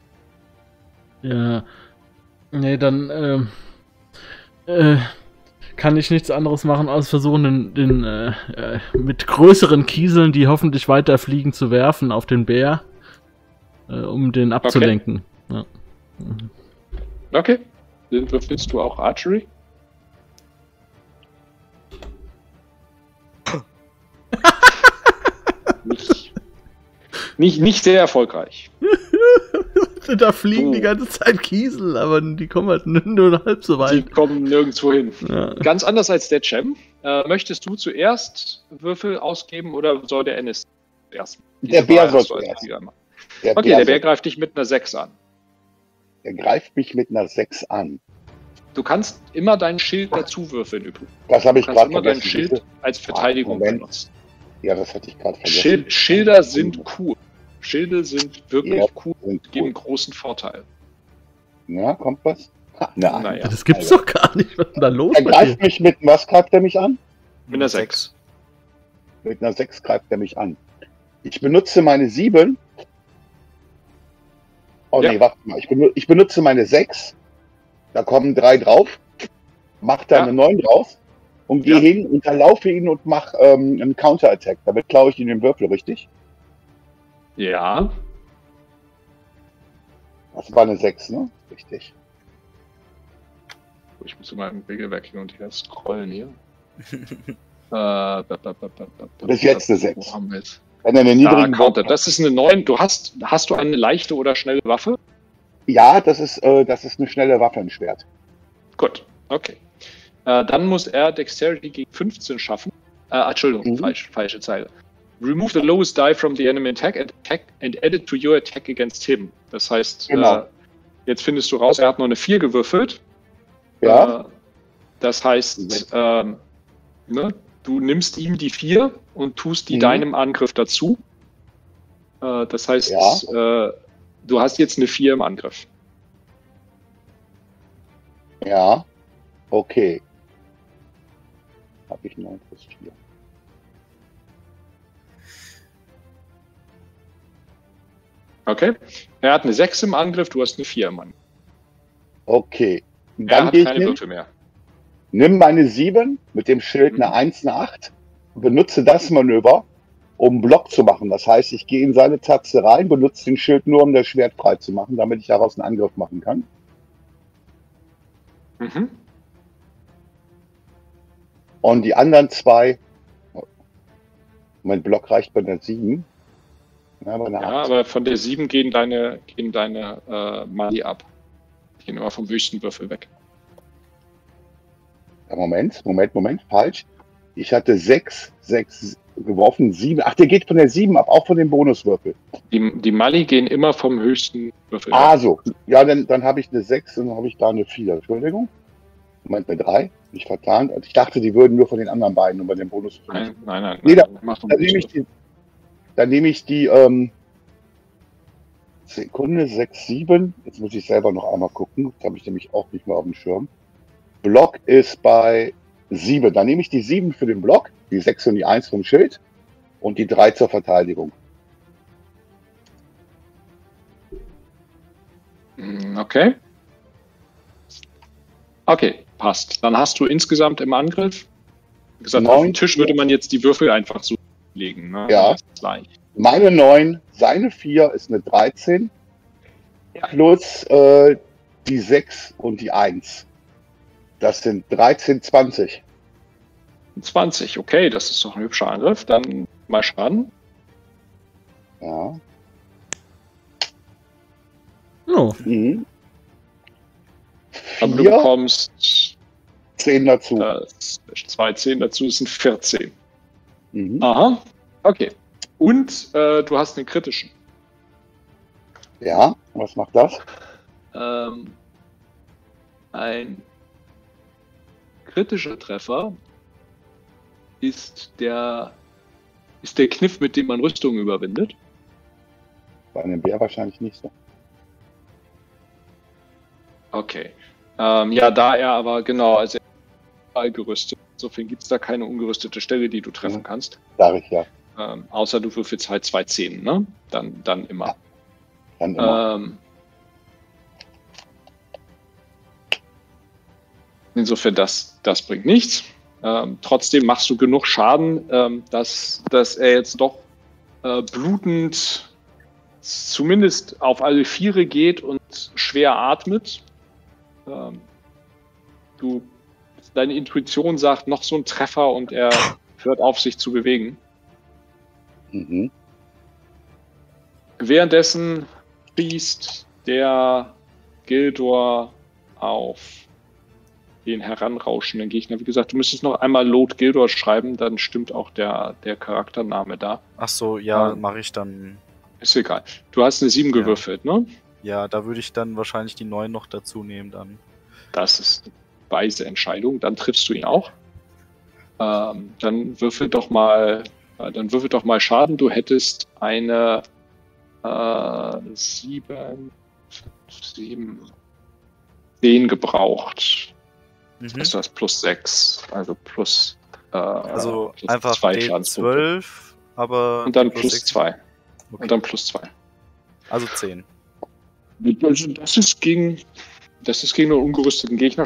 Speaker 2: Ja. Nee, dann ähm, äh, kann ich nichts anderes machen, als versuchen, den, den äh, äh, mit größeren Kieseln, die hoffentlich weiter fliegen, zu werfen auf den Bär, äh, um den abzulenken. Okay. Ja. Mhm.
Speaker 1: Okay. Dann würfelst du auch Archery? nicht, nicht, nicht sehr erfolgreich.
Speaker 2: Da fliegen
Speaker 1: oh.
Speaker 2: die ganze Zeit Kiesel, aber die kommen halt nur halb so weit.
Speaker 1: Die kommen nirgendwo hin.
Speaker 2: Ja.
Speaker 1: Ganz anders als der Cem. Äh, möchtest du zuerst Würfel ausgeben oder soll der Ennis zuerst?
Speaker 3: Der Bär soll zuerst.
Speaker 1: Okay, der Bär greift dich mit einer sechs an.
Speaker 3: Der greift mich mit einer sechs an.
Speaker 1: Du kannst immer dein Schild dazu würfeln übrigens.
Speaker 3: Das habe ich
Speaker 1: Du kannst
Speaker 3: gerade
Speaker 1: immer dein
Speaker 3: vergessen.
Speaker 1: Schild
Speaker 3: siehste?
Speaker 1: als Verteidigung
Speaker 3: Moment.
Speaker 1: benutzen.
Speaker 3: Ja, das hatte ich gerade vergessen.
Speaker 1: Schild, Schilder sind cool. Schilde sind wirklich
Speaker 3: Ja,
Speaker 1: cool
Speaker 3: sind
Speaker 1: und geben
Speaker 3: cool.
Speaker 1: großen Vorteil.
Speaker 3: Na, kommt was? Ha, na,
Speaker 1: Naja,
Speaker 2: Das gibt's
Speaker 3: Also.
Speaker 2: doch gar nicht. Was ist denn da los
Speaker 3: Er
Speaker 2: bei
Speaker 3: greift
Speaker 2: dir?
Speaker 3: mich mit, was greift er mich an?
Speaker 1: mit einer sechs.
Speaker 3: Mit einer sechs greift er mich an. Ich benutze meine sieben. Oh
Speaker 1: Ja.
Speaker 3: nee, warte mal. Ich, benutze, ich benutze meine sechs. Da kommen drei drauf. Mach da
Speaker 1: Ja.
Speaker 3: eine neun drauf. Und gehe
Speaker 1: Ja.
Speaker 3: hin, unterlaufe ihn und mache ähm, einen Counter-Attack. Damit klaue ich ihn den Würfel, richtig?
Speaker 1: Ja.
Speaker 3: Das war eine sechs, ne? Richtig.
Speaker 1: Ich muss mal im Regelwerk hin und her scrollen hier. äh, ba, ba, ba, ba, ba,
Speaker 3: Bis jetzt eine
Speaker 1: Wo
Speaker 3: sechs.
Speaker 1: haben wir jetzt?
Speaker 3: Wenn er einen
Speaker 1: Da,
Speaker 3: niedrigen
Speaker 1: Counter.
Speaker 3: Wurf-
Speaker 1: Das ist eine neun. Du hast, hast du eine leichte oder schnelle Waffe?
Speaker 3: Ja, das ist, äh, das ist eine schnelle Waffe, ein Schwert.
Speaker 1: Gut, okay. Äh, dann muss er Dexterity gegen fünfzehn schaffen. Äh, Entschuldigung,
Speaker 3: Mhm.
Speaker 1: falsch, falsche Zeile. Remove the lowest die from the enemy attack, attack and add it to your attack against him. Das heißt,
Speaker 3: Genau.
Speaker 1: äh, jetzt findest du raus, er hat noch eine vier gewürfelt.
Speaker 3: Ja.
Speaker 1: Äh, das heißt, ähm, ne, du nimmst ihm die vier und tust die
Speaker 3: Mhm.
Speaker 1: deinem Angriff dazu. Äh, das heißt,
Speaker 3: Ja.
Speaker 1: äh, du hast jetzt eine vier im Angriff.
Speaker 3: Ja. Okay. Habe ich neun plus vier.
Speaker 1: Okay? Er hat eine sechs im Angriff, du hast eine vier im Angriff.
Speaker 3: Okay.
Speaker 1: Er
Speaker 3: Dann
Speaker 1: hat
Speaker 3: gehe ich
Speaker 1: keine
Speaker 3: hin,
Speaker 1: Würfel mehr.
Speaker 3: nimm meine sieben mit dem Schild
Speaker 1: Mhm.
Speaker 3: eine eins, eine acht, benutze das Manöver, um einen Block zu machen. Das heißt, ich gehe in seine Tatze rein, benutze den Schild nur, um das Schwert frei zu machen, damit ich daraus einen Angriff machen kann.
Speaker 1: Mhm.
Speaker 3: Und die anderen zwei, mein Block reicht bei der sieben. Ja, bei einer
Speaker 1: Ja,
Speaker 3: acht.
Speaker 1: aber von der sieben gehen deine, gehen deine äh, Mali ab. Die gehen immer vom höchsten Würfel weg.
Speaker 3: Ja, Moment, Moment, Moment, falsch. Ich hatte sechs, sechs geworfen, sieben. Ach, der geht von der sieben ab, auch von dem Bonuswürfel.
Speaker 1: Die, die Mali gehen immer vom höchsten Würfel
Speaker 3: Ah,
Speaker 1: weg.
Speaker 3: so. Ja, dann, dann habe ich eine sechs und dann habe ich da eine vier. Entschuldigung. Moment, eine drei. Nicht vertan. Ich dachte, die würden nur von den anderen beiden und bei dem Bonus.
Speaker 1: Nein, nein, nein.
Speaker 3: Nee,
Speaker 1: nein, mach doch
Speaker 3: Dann
Speaker 1: nicht
Speaker 3: nehme ich
Speaker 1: so.
Speaker 3: die, dann nehme ich die, ähm, Sekunde, sechs, sieben. Jetzt muss ich selber noch einmal gucken. Das habe ich nämlich auch nicht mehr auf dem Schirm. Block ist bei sieben. Dann nehme ich die sieben für den Block, die sechs und die eins vom Schild und die drei zur Verteidigung.
Speaker 1: Mm, Okay. Okay, passt. Dann hast du insgesamt im Angriff, wie gesagt, auf
Speaker 3: Neun.
Speaker 1: den Tisch würde man jetzt die Würfel einfach so legen. Ne?
Speaker 3: Ja.
Speaker 1: Das ist leicht.
Speaker 3: Meine neun, seine vier ist eine dreizehn.
Speaker 1: Ja.
Speaker 3: Plus äh, die sechs und die eins. Das sind dreizehn, zwanzig.
Speaker 1: zwanzig, okay, das ist doch ein hübscher Angriff. Dann mal Schaden.
Speaker 3: Ja.
Speaker 2: Oh,
Speaker 3: Mhm.
Speaker 1: Aber du
Speaker 3: Vier,
Speaker 1: bekommst
Speaker 3: zehn dazu.
Speaker 1: äh, zwei zehn dazu, das sind vierzehn.
Speaker 3: Mhm.
Speaker 1: Aha, okay. Und äh, du hast einen kritischen.
Speaker 3: Ja, was macht das?
Speaker 1: Ähm, ein kritischer Treffer ist der, ist der Kniff, mit dem man Rüstungen überwindet.
Speaker 3: Bei einem Bär wahrscheinlich nicht so.
Speaker 1: Okay. Ähm, ja, da er aber, genau, also er ist gerüstet. Insofern gibt es da keine ungerüstete Stelle, die du treffen
Speaker 3: Mhm.
Speaker 1: kannst.
Speaker 3: Sag ich ja.
Speaker 1: Ähm, außer du würfelst halt zwei Zehn, ne? Dann, dann immer.
Speaker 3: Dann immer.
Speaker 1: Ähm, insofern, das, das bringt nichts. Ähm, trotzdem machst du genug Schaden, ähm, dass, dass er jetzt doch äh, blutend zumindest auf alle Viere geht und schwer atmet. Ähm, du, deine Intuition sagt, noch so ein Treffer und er hört auf, sich zu bewegen.
Speaker 3: Mhm.
Speaker 1: Währenddessen schießt der Gildor auf den heranrauschenden Gegner. Wie gesagt, du müsstest noch einmal Load Gildor schreiben, dann stimmt auch der, der Charaktername da.
Speaker 5: Ach so, ja,
Speaker 1: Ähm.
Speaker 5: mache ich dann.
Speaker 1: Ist egal. Du hast eine sieben
Speaker 5: Ja.
Speaker 1: gewürfelt, ne?
Speaker 5: Ja, da würde ich dann wahrscheinlich die neun noch dazu nehmen dann.
Speaker 1: Das ist eine weise Entscheidung. Dann triffst du ihn auch. Ähm, dann würfel doch mal, äh, dann würfel doch mal Schaden. Du hättest eine äh, sieben, sieben, zehn gebraucht.
Speaker 5: Mhm.
Speaker 1: Das heißt plus sechs, also plus, äh,
Speaker 5: Also
Speaker 1: plus
Speaker 5: einfach
Speaker 1: zwei
Speaker 5: D
Speaker 1: Schadenspunkte.
Speaker 5: zwölf, aber...
Speaker 1: Und dann
Speaker 5: plus
Speaker 1: plus
Speaker 5: sechs.
Speaker 1: zwei.
Speaker 5: Okay.
Speaker 1: Und dann plus zwei.
Speaker 5: Also zehn.
Speaker 1: Also das ist gegen, das ist gegen einen ungerüsteten Gegner.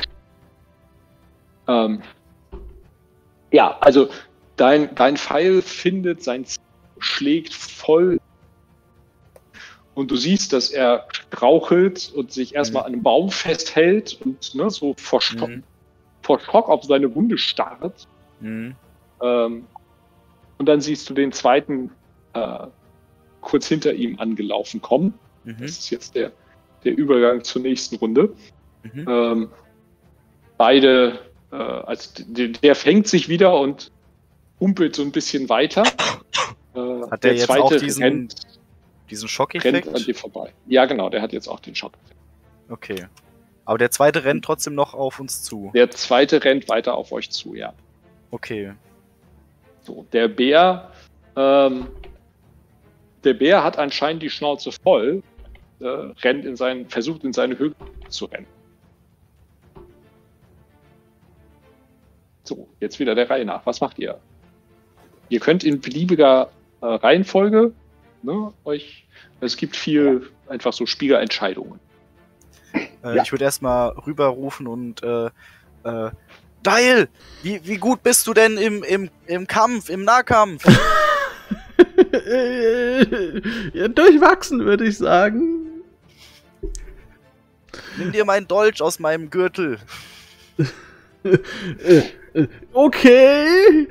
Speaker 1: Ähm, ja, also dein, dein Pfeil findet sein Ziel, schlägt voll und du siehst, dass er strauchelt und sich erstmal an einem Baum festhält und ne, so vor, Sto-
Speaker 5: Mhm.
Speaker 1: vor Schock auf seine Wunde starrt.
Speaker 5: Mhm.
Speaker 1: Ähm, und dann siehst du den zweiten äh, kurz hinter ihm angelaufen kommen.
Speaker 5: Mhm.
Speaker 1: Das ist jetzt der, der Übergang zur nächsten Runde.
Speaker 5: Mhm.
Speaker 1: Ähm, beide, äh, also der, der fängt sich wieder und humpelt so ein bisschen weiter. Äh,
Speaker 5: Hat der jetzt auch diesen,
Speaker 1: rennt,
Speaker 5: diesen
Speaker 1: rennt
Speaker 5: Schockeffekt?
Speaker 1: an dir vorbei. Ja, genau, der hat jetzt auch den Schock.
Speaker 5: Okay. Aber der zweite rennt trotzdem noch auf uns zu.
Speaker 1: Der zweite rennt weiter auf euch zu, ja.
Speaker 5: Okay.
Speaker 1: So, der Bär, ähm, der Bär hat anscheinend die Schnauze voll, äh, rennt in seinen, versucht in seine Höhle zu rennen. So, jetzt wieder der Reihe nach. Was macht ihr? Ihr könnt in beliebiger äh, Reihenfolge, ne, euch, es gibt viel einfach so Spiegelentscheidungen.
Speaker 5: Äh,
Speaker 3: Ja.
Speaker 5: Ich würde erstmal rüberrufen und äh, äh, Dial, wie, wie gut bist du denn im, im, im Kampf, im Nahkampf?
Speaker 2: Ja, durchwachsen, würde ich sagen.
Speaker 5: Nimm dir meinen Dolch aus meinem Gürtel.
Speaker 2: Äh, äh, Okay.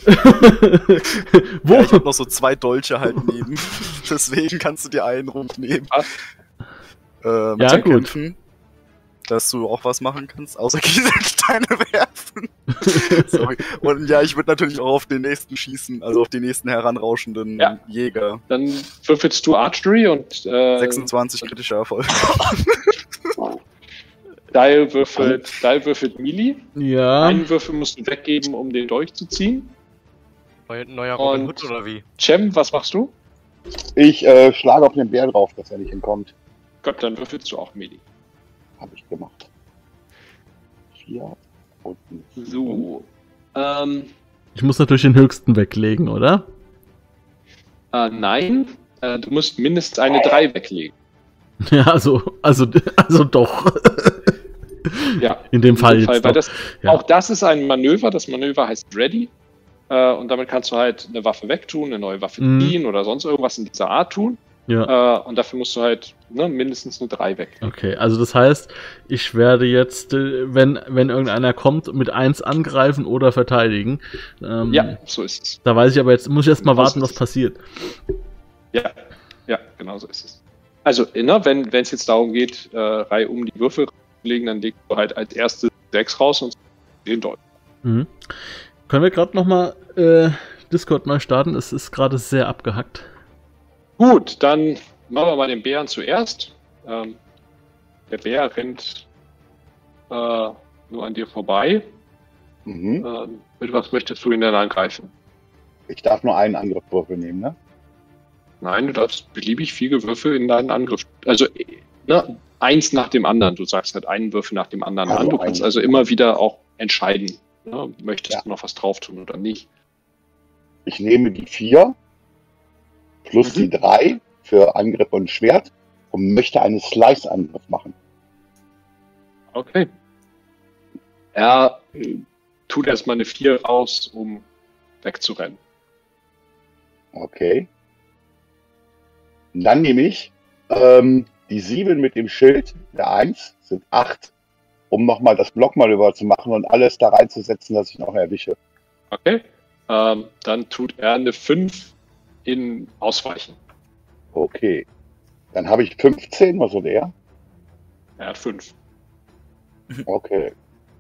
Speaker 2: Wo?
Speaker 5: Ja, ich hab noch so zwei Dolche halt neben. Deswegen kannst du dir einen rumnehmen.
Speaker 1: Was?
Speaker 5: Äh, mit
Speaker 2: Ja,
Speaker 5: den
Speaker 2: gut.
Speaker 5: Kämpfen, dass du auch was machen kannst, außer Kieselsteine werfen. Sorry. Und ja, ich würde natürlich auch auf den nächsten schießen, also auf den nächsten heranrauschenden
Speaker 1: Ja.
Speaker 5: Jäger.
Speaker 1: Dann würfelst du Archery und äh,
Speaker 5: sechsundzwanzig kritischer Erfolg.
Speaker 1: Dial würfelt, Dial würfelt Melee.
Speaker 2: Ja.
Speaker 1: Einen Würfel musst du weggeben, um den durchzuziehen.
Speaker 4: Neu- Neuer Robin
Speaker 1: Und-
Speaker 4: Hood oder wie?
Speaker 1: Cem, was machst du?
Speaker 3: Ich äh, schlage auf den Bär drauf, dass er nicht hinkommt.
Speaker 1: Gott, dann würfelst du auch Melee.
Speaker 3: Habe ich gemacht. Vier und ein
Speaker 1: So. Ähm,
Speaker 2: Ich muss natürlich den höchsten weglegen, oder?
Speaker 1: äh, nein, äh, du musst mindestens eine drei weglegen.
Speaker 2: Ja, also, also, also doch.
Speaker 1: Ja,
Speaker 2: In dem Fall jetzt
Speaker 1: weil
Speaker 2: doch.
Speaker 1: das,
Speaker 2: Ja.
Speaker 1: auch das ist ein Manöver. Das Manöver heißt Ready. Äh, und damit kannst du halt eine Waffe wegtun, eine neue Waffe
Speaker 2: Mhm.
Speaker 1: ziehen oder sonst irgendwas in dieser Art tun.
Speaker 2: Ja.
Speaker 1: Äh, und dafür musst du halt ne, mindestens eine drei weg.
Speaker 2: Okay, also das heißt, ich werde jetzt, äh, wenn, wenn irgendeiner kommt, mit eins angreifen oder verteidigen. Ähm,
Speaker 1: Ja, so ist es.
Speaker 2: Da weiß ich aber jetzt, muss ich erst mal
Speaker 1: Genau so
Speaker 2: warten, was
Speaker 1: ist es.
Speaker 2: passiert.
Speaker 1: Ja, ja, genau so ist es. Also, ne, wenn es jetzt darum geht, äh, Reihe um die Würfel zu legen, dann legst du halt als erste sechs raus und den Dolch.
Speaker 2: Mhm. Können wir gerade nochmal äh, Discord neu starten? Es ist gerade sehr abgehackt.
Speaker 1: Gut, dann machen wir mal den Bären zuerst. Ähm, der Bär rennt äh, nur an dir vorbei.
Speaker 3: Mhm.
Speaker 1: Ähm, mit was möchtest du ihn denn angreifen?
Speaker 3: Ich darf nur einen Angriffswürfel nehmen, ne?
Speaker 1: Nein, du darfst beliebig viele Würfel in deinen Angriff. Also, äh, ne, eins nach dem anderen. Du sagst halt einen Würfel nach dem anderen
Speaker 3: Also
Speaker 1: an. Du kannst
Speaker 3: einen.
Speaker 1: also immer wieder auch entscheiden. Ne? Möchtest
Speaker 3: Ja.
Speaker 1: du noch was drauf tun oder nicht?
Speaker 3: Ich nehme die vier plus
Speaker 1: Mhm.
Speaker 3: die drei für Angriff und Schwert und möchte einen Slice-Angriff machen.
Speaker 1: Okay. Er äh, tut erstmal eine vier raus, um wegzurennen.
Speaker 3: Okay. Und dann nehme ich ähm, die sieben mit dem Schild, der eins sind acht, um nochmal das Blockmanöver zu machen und alles da reinzusetzen, dass ich noch erwische.
Speaker 1: Okay. Ähm, dann tut er eine fünf in Ausweichen.
Speaker 3: Okay. Dann habe ich fünfzehn, was soll der?
Speaker 1: Er hat fünf.
Speaker 3: Okay.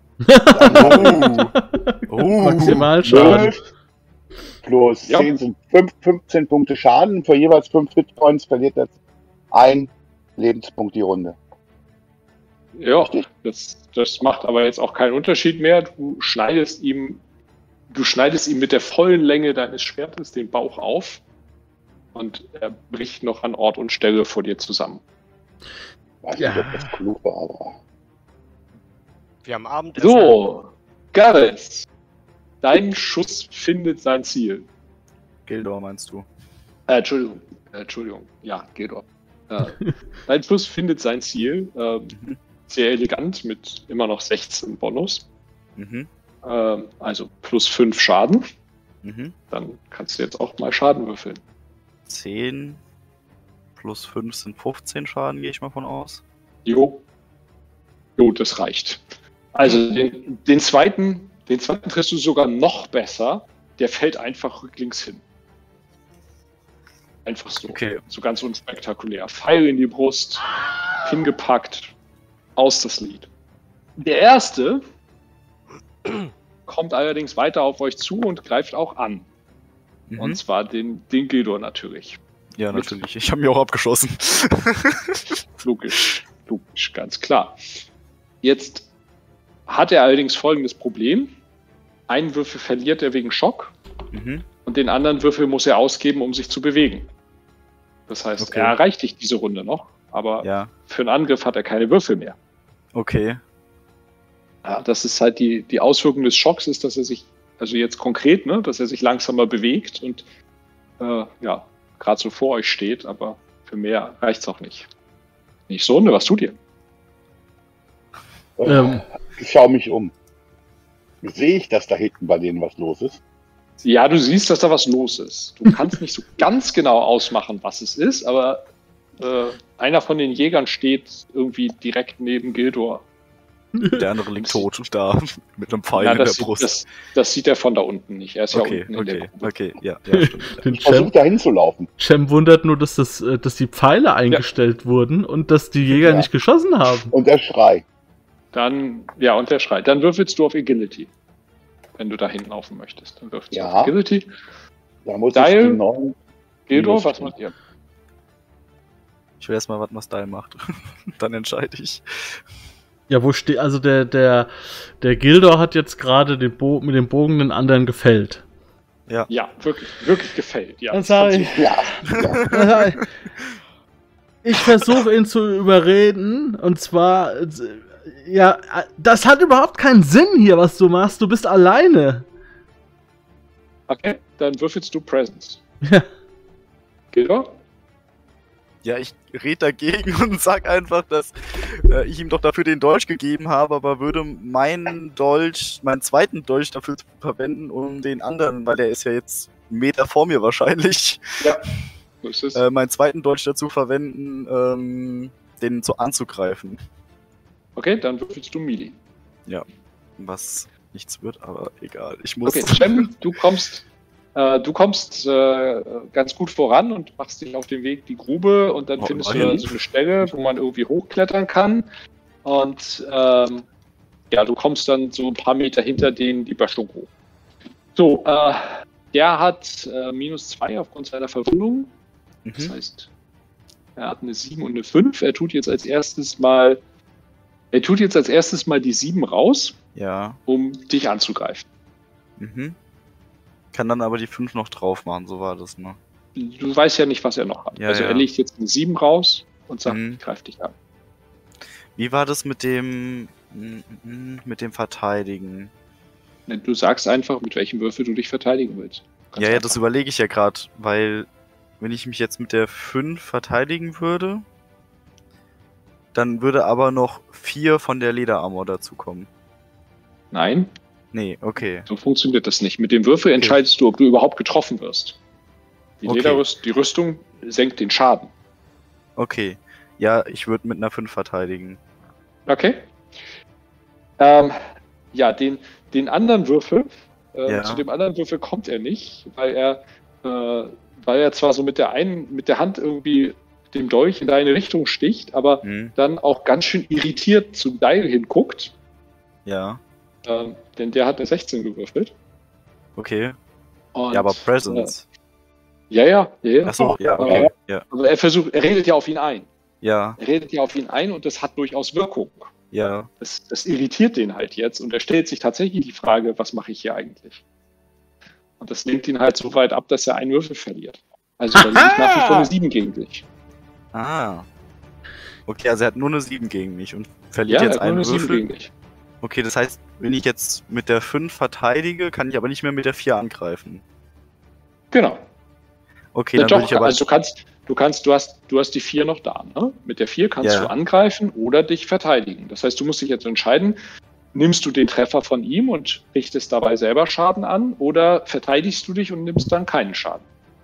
Speaker 3: Dann
Speaker 5: Oh.
Speaker 2: Maximalschaden.
Speaker 3: zwölf plus
Speaker 1: Ja.
Speaker 3: zehn sind fünf, fünfzehn Punkte Schaden. Für jeweils fünf Hitpoints verliert er ein Lebenspunkt die Runde.
Speaker 1: Ja, das, das macht aber jetzt auch keinen Unterschied mehr. Du schneidest ihm, du schneidest ihm mit der vollen Länge deines Schwertes den Bauch auf und er bricht noch an Ort und Stelle vor dir zusammen.
Speaker 3: Weiß
Speaker 2: Ja.
Speaker 3: nicht, ob das klug war, aber.
Speaker 4: Wir haben Abendessen.
Speaker 1: So, Gareth, dein Schuss findet sein Ziel.
Speaker 5: Gildor meinst du?
Speaker 1: Äh, Entschuldigung, äh, Entschuldigung, ja, geht doch. Äh, dein Schuss findet sein Ziel. Äh,
Speaker 5: Mhm.
Speaker 1: sehr elegant mit immer noch sechzehn Bonus.
Speaker 5: Mhm.
Speaker 1: Äh, also plus fünf Schaden.
Speaker 5: Mhm.
Speaker 1: Dann kannst du jetzt auch mal Schaden würfeln.
Speaker 5: zehn plus fünf sind fünfzehn Schaden, gehe ich mal von aus.
Speaker 1: Jo. Jo, das reicht. Also den, den zweiten, den zweiten triffst du sogar noch besser. Der fällt einfach rücklings hin. Einfach so.
Speaker 5: Okay.
Speaker 1: So ganz unspektakulär. Pfeil in die Brust, hingepackt, aus das Lied. Der erste kommt allerdings weiter auf euch zu und greift auch an.
Speaker 5: Mhm.
Speaker 1: Und zwar den, den Gildor natürlich.
Speaker 5: Ja,
Speaker 1: mit-
Speaker 5: natürlich. Ich habe mir auch abgeschossen.
Speaker 1: Logisch, logisch, ganz klar. Jetzt hat er allerdings folgendes Problem. Einen Würfel verliert er wegen Schock
Speaker 5: mhm.
Speaker 1: und den anderen Würfel muss er ausgeben, um sich zu bewegen. Das heißt,
Speaker 5: Okay.
Speaker 1: er erreicht dich diese Runde noch, aber
Speaker 5: Ja,
Speaker 1: für einen Angriff hat er keine Würfel mehr.
Speaker 5: okay.
Speaker 1: Ja, das ist halt die, die Auswirkung des Schocks, ist, dass er sich, also jetzt konkret, ne, dass er sich langsamer bewegt und äh, ja, gerade so vor euch steht, aber für mehr reicht's auch nicht. Nicht so, ne, was tut ihr?
Speaker 2: Ähm.
Speaker 3: Ich schaue mich um. Sehe ich, dass da hinten bei denen was los ist?
Speaker 1: Ja, du siehst, dass da was los ist. Du kannst nicht so ganz genau ausmachen, was es ist, aber äh, einer von den Jägern steht irgendwie direkt neben Gildor.
Speaker 5: Der andere liegt tot da mit einem Pfeil
Speaker 1: Ja,
Speaker 5: in der
Speaker 1: das, sieht,
Speaker 5: Brust.
Speaker 1: das, das sieht er von da unten nicht. Er ist
Speaker 5: okay,
Speaker 1: ja unten in der
Speaker 5: okay,
Speaker 1: Grube.
Speaker 5: okay, ja, ja, stimmt.
Speaker 2: Den
Speaker 3: Ich versuche
Speaker 2: Cem,
Speaker 3: da hinzulaufen.
Speaker 2: Cem wundert nur, dass, das, äh, dass die Pfeile eingestellt wurden und dass die Jäger
Speaker 3: Ja.
Speaker 2: nicht geschossen haben.
Speaker 3: Und der Schrei.
Speaker 1: Dann, ja, und der schreit. Dann würfelst du auf Agility. Wenn du da hinlaufen möchtest. Dann würfelst du
Speaker 3: Ja.
Speaker 1: auf Agility.
Speaker 3: Da muss
Speaker 1: Dial.
Speaker 3: ich die neuen.
Speaker 1: Gildor,
Speaker 3: Minus
Speaker 1: was
Speaker 3: fünf.
Speaker 1: macht ihr?
Speaker 5: Ich will erstmal warten, was Style macht. Dann entscheide ich.
Speaker 2: Ja, wo steht, also der, der, der Gildor hat jetzt gerade den Bo mit dem Bogen den anderen gefällt.
Speaker 1: Ja, wirklich, wirklich gefällt. Ja,
Speaker 2: Dann sag ich,
Speaker 3: Ja, ja.
Speaker 2: ich versuche ihn zu überreden und zwar, äh, ja, das hat überhaupt keinen Sinn hier, was du machst, du bist alleine.
Speaker 1: Okay, dann würfelst du Presence.
Speaker 2: Ja.
Speaker 1: Gildor?
Speaker 5: Ja, ich red dagegen und sag einfach, dass äh, ich ihm doch dafür den Dolch gegeben habe, aber würde meinen Dolch, meinen zweiten Dolch dafür verwenden, um den anderen, weil der ist ja jetzt einen Meter vor mir wahrscheinlich,
Speaker 1: Ja. So ist es.
Speaker 5: äh, meinen zweiten Dolch dazu verwenden, ähm, den so anzugreifen.
Speaker 1: Okay, dann würfelst du Melee.
Speaker 5: Was nichts wird, aber egal. Ich muss.
Speaker 1: Okay, Cem, du kommst, äh, du kommst äh, ganz gut voran und machst dich auf den Weg die Grube und dann
Speaker 5: Oh,
Speaker 1: findest du
Speaker 5: immerhin.
Speaker 1: da so eine Stelle, wo man irgendwie hochklettern kann. Und ähm, ja, du kommst dann so ein paar Meter hinter denen die Böschung hoch. So, äh, der hat äh, minus zwei aufgrund seiner Verwundung. Das
Speaker 5: Mhm.
Speaker 1: heißt, er hat eine sieben und eine fünf. Er tut jetzt als erstes mal, er tut jetzt als erstes mal die sieben raus,
Speaker 5: Ja.
Speaker 1: um dich anzugreifen.
Speaker 5: Mhm. Kann dann aber die fünf noch drauf machen, so war das, ne?
Speaker 1: Du weißt ja nicht, was er noch hat.
Speaker 5: Ja,
Speaker 1: also
Speaker 5: ja.
Speaker 1: er legt jetzt eine sieben raus und sagt,
Speaker 5: Mhm.
Speaker 1: ich greife dich an.
Speaker 5: Wie war das mit dem mm, mm, mit dem Verteidigen?
Speaker 1: Du sagst einfach, mit welchem Würfel du dich verteidigen willst. Ganz
Speaker 5: Ja, ja,
Speaker 1: einfach.
Speaker 5: das überlege ich ja gerade, weil wenn ich mich jetzt mit der fünf verteidigen würde, dann würde aber noch vier von der Lederarmor dazukommen.
Speaker 1: Nein,
Speaker 5: Nee, okay.
Speaker 1: so funktioniert das nicht. Mit dem Würfel entscheidest du, ob du überhaupt getroffen wirst. Die,
Speaker 5: Okay.
Speaker 1: Lederrüst, die Rüstung senkt den Schaden.
Speaker 5: Okay. Ja, ich würde mit einer fünf verteidigen.
Speaker 1: Okay. Ähm, ja, den, den anderen Würfel, äh,
Speaker 5: Ja.
Speaker 1: zu dem anderen Würfel kommt er nicht, weil er, äh, weil er zwar so mit der einen, mit der Hand irgendwie dem Dolch in deine Richtung sticht, aber
Speaker 5: Hm?
Speaker 1: dann auch ganz schön irritiert zu Dial hinguckt,
Speaker 5: Ja.
Speaker 1: ähm, denn der hat eine sechzehn gewürfelt.
Speaker 5: Okay.
Speaker 1: Und,
Speaker 5: Ja, aber Presence.
Speaker 1: Äh, ja, ja, ja, ja.
Speaker 5: Achso, ja,
Speaker 1: Aber-
Speaker 5: okay. Ja.
Speaker 1: Aber er versucht, er redet ja auf ihn ein.
Speaker 5: Ja,
Speaker 1: Er redet ja auf ihn ein und das hat durchaus Wirkung.
Speaker 5: ja.
Speaker 1: Das, das irritiert den halt jetzt und er stellt sich tatsächlich die Frage, was mache ich hier eigentlich? Und das lenkt ihn halt so weit ab, dass er einen Würfel verliert. Also da liegt nach wie vor eine sieben gegen dich.
Speaker 5: Ah. Okay, also er hat nur eine sieben gegen mich und verliert
Speaker 1: Ja,
Speaker 5: jetzt
Speaker 1: er hat nur
Speaker 5: einen
Speaker 1: eine sieben
Speaker 5: Würfel.
Speaker 1: gegen dich.
Speaker 5: Okay, das heißt, wenn ich jetzt mit der fünf verteidige, kann ich aber nicht mehr mit der vier angreifen.
Speaker 1: Genau.
Speaker 5: Okay,
Speaker 1: Ja,
Speaker 5: dann
Speaker 1: doch,
Speaker 5: würde ich aber...
Speaker 1: also du kannst, du kannst, du hast, du hast die vier noch da, ne? Mit der vier kannst
Speaker 5: Ja.
Speaker 1: du angreifen oder dich verteidigen. Das heißt, du musst dich jetzt entscheiden, nimmst du den Treffer von ihm und richtest dabei selber Schaden an oder verteidigst du dich und nimmst dann keinen Schaden.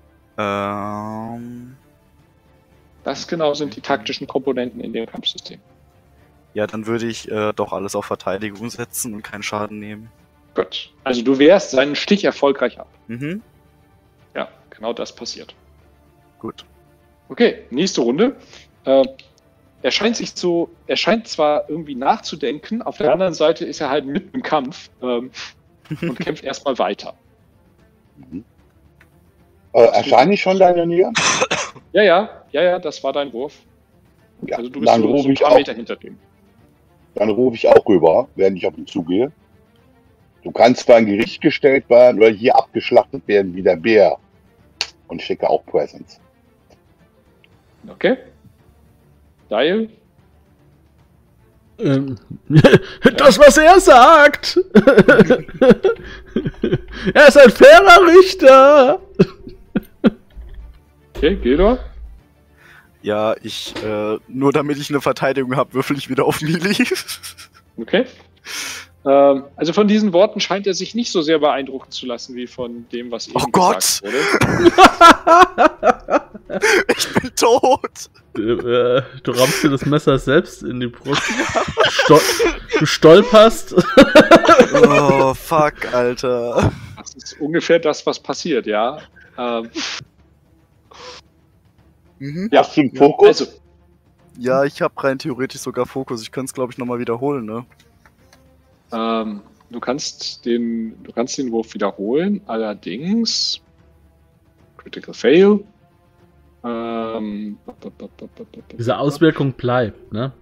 Speaker 5: Ähm,
Speaker 1: Das genau sind die taktischen Komponenten in dem Kampfsystem.
Speaker 5: ja, dann würde ich äh, doch alles auf Verteidigung setzen und keinen Schaden nehmen.
Speaker 1: Gut. Also du wehrst seinen Stich erfolgreich ab.
Speaker 5: Mhm,
Speaker 1: Ja, genau das passiert.
Speaker 5: gut.
Speaker 1: Okay, nächste Runde. Äh, er scheint sich so, er scheint zwar irgendwie nachzudenken, auf der anderen Seite ist er halt mitten im Kampf ähm, und kämpft erstmal weiter.
Speaker 3: Mhm. Äh, erscheine ich schon da in der Nähe?
Speaker 1: Ja, ja, ja, ja, das war dein Wurf.
Speaker 3: Ja,
Speaker 1: Also du bist
Speaker 3: dann
Speaker 1: so, so
Speaker 3: rufe
Speaker 1: ein
Speaker 3: ich
Speaker 1: paar
Speaker 3: auch,
Speaker 1: Meter hinter dem.
Speaker 3: dann rufe ich auch rüber, während ich auf ihn zugehe. Du kannst zwar ein Gericht gestellt werden oder hier abgeschlachtet werden wie der Bär. Und schicke auch Presents.
Speaker 1: Okay. Dial.
Speaker 2: Ähm, das, was er sagt! Er ist ein fairer Richter!
Speaker 1: Okay, Gildor.
Speaker 5: Ja, ich, äh, nur damit ich eine Verteidigung habe, würfel ich wieder auf Melee.
Speaker 1: Okay. Ähm, also von diesen Worten scheint er sich nicht so sehr beeindrucken zu lassen, wie von dem, was eben
Speaker 5: Oh Gott!
Speaker 1: gesagt wurde.
Speaker 5: Ich bin tot!
Speaker 2: Du, äh, du rammst dir das Messer selbst in die Brust. Stol du stolperst.
Speaker 5: Oh, fuck, Alter.
Speaker 1: Das ist ungefähr das, was passiert, ja. Ähm,
Speaker 5: Mhm.
Speaker 1: ja,
Speaker 3: Hast du einen Fokus?
Speaker 1: also,
Speaker 5: Ja, ich habe rein theoretisch sogar Fokus. Ich könnte es, glaube ich, nochmal wiederholen, ne?
Speaker 1: ähm, du kannst den, du kannst den Wurf wiederholen, allerdings Critical Fail. Ähm,
Speaker 2: Diese Auswirkung bleibt, ne?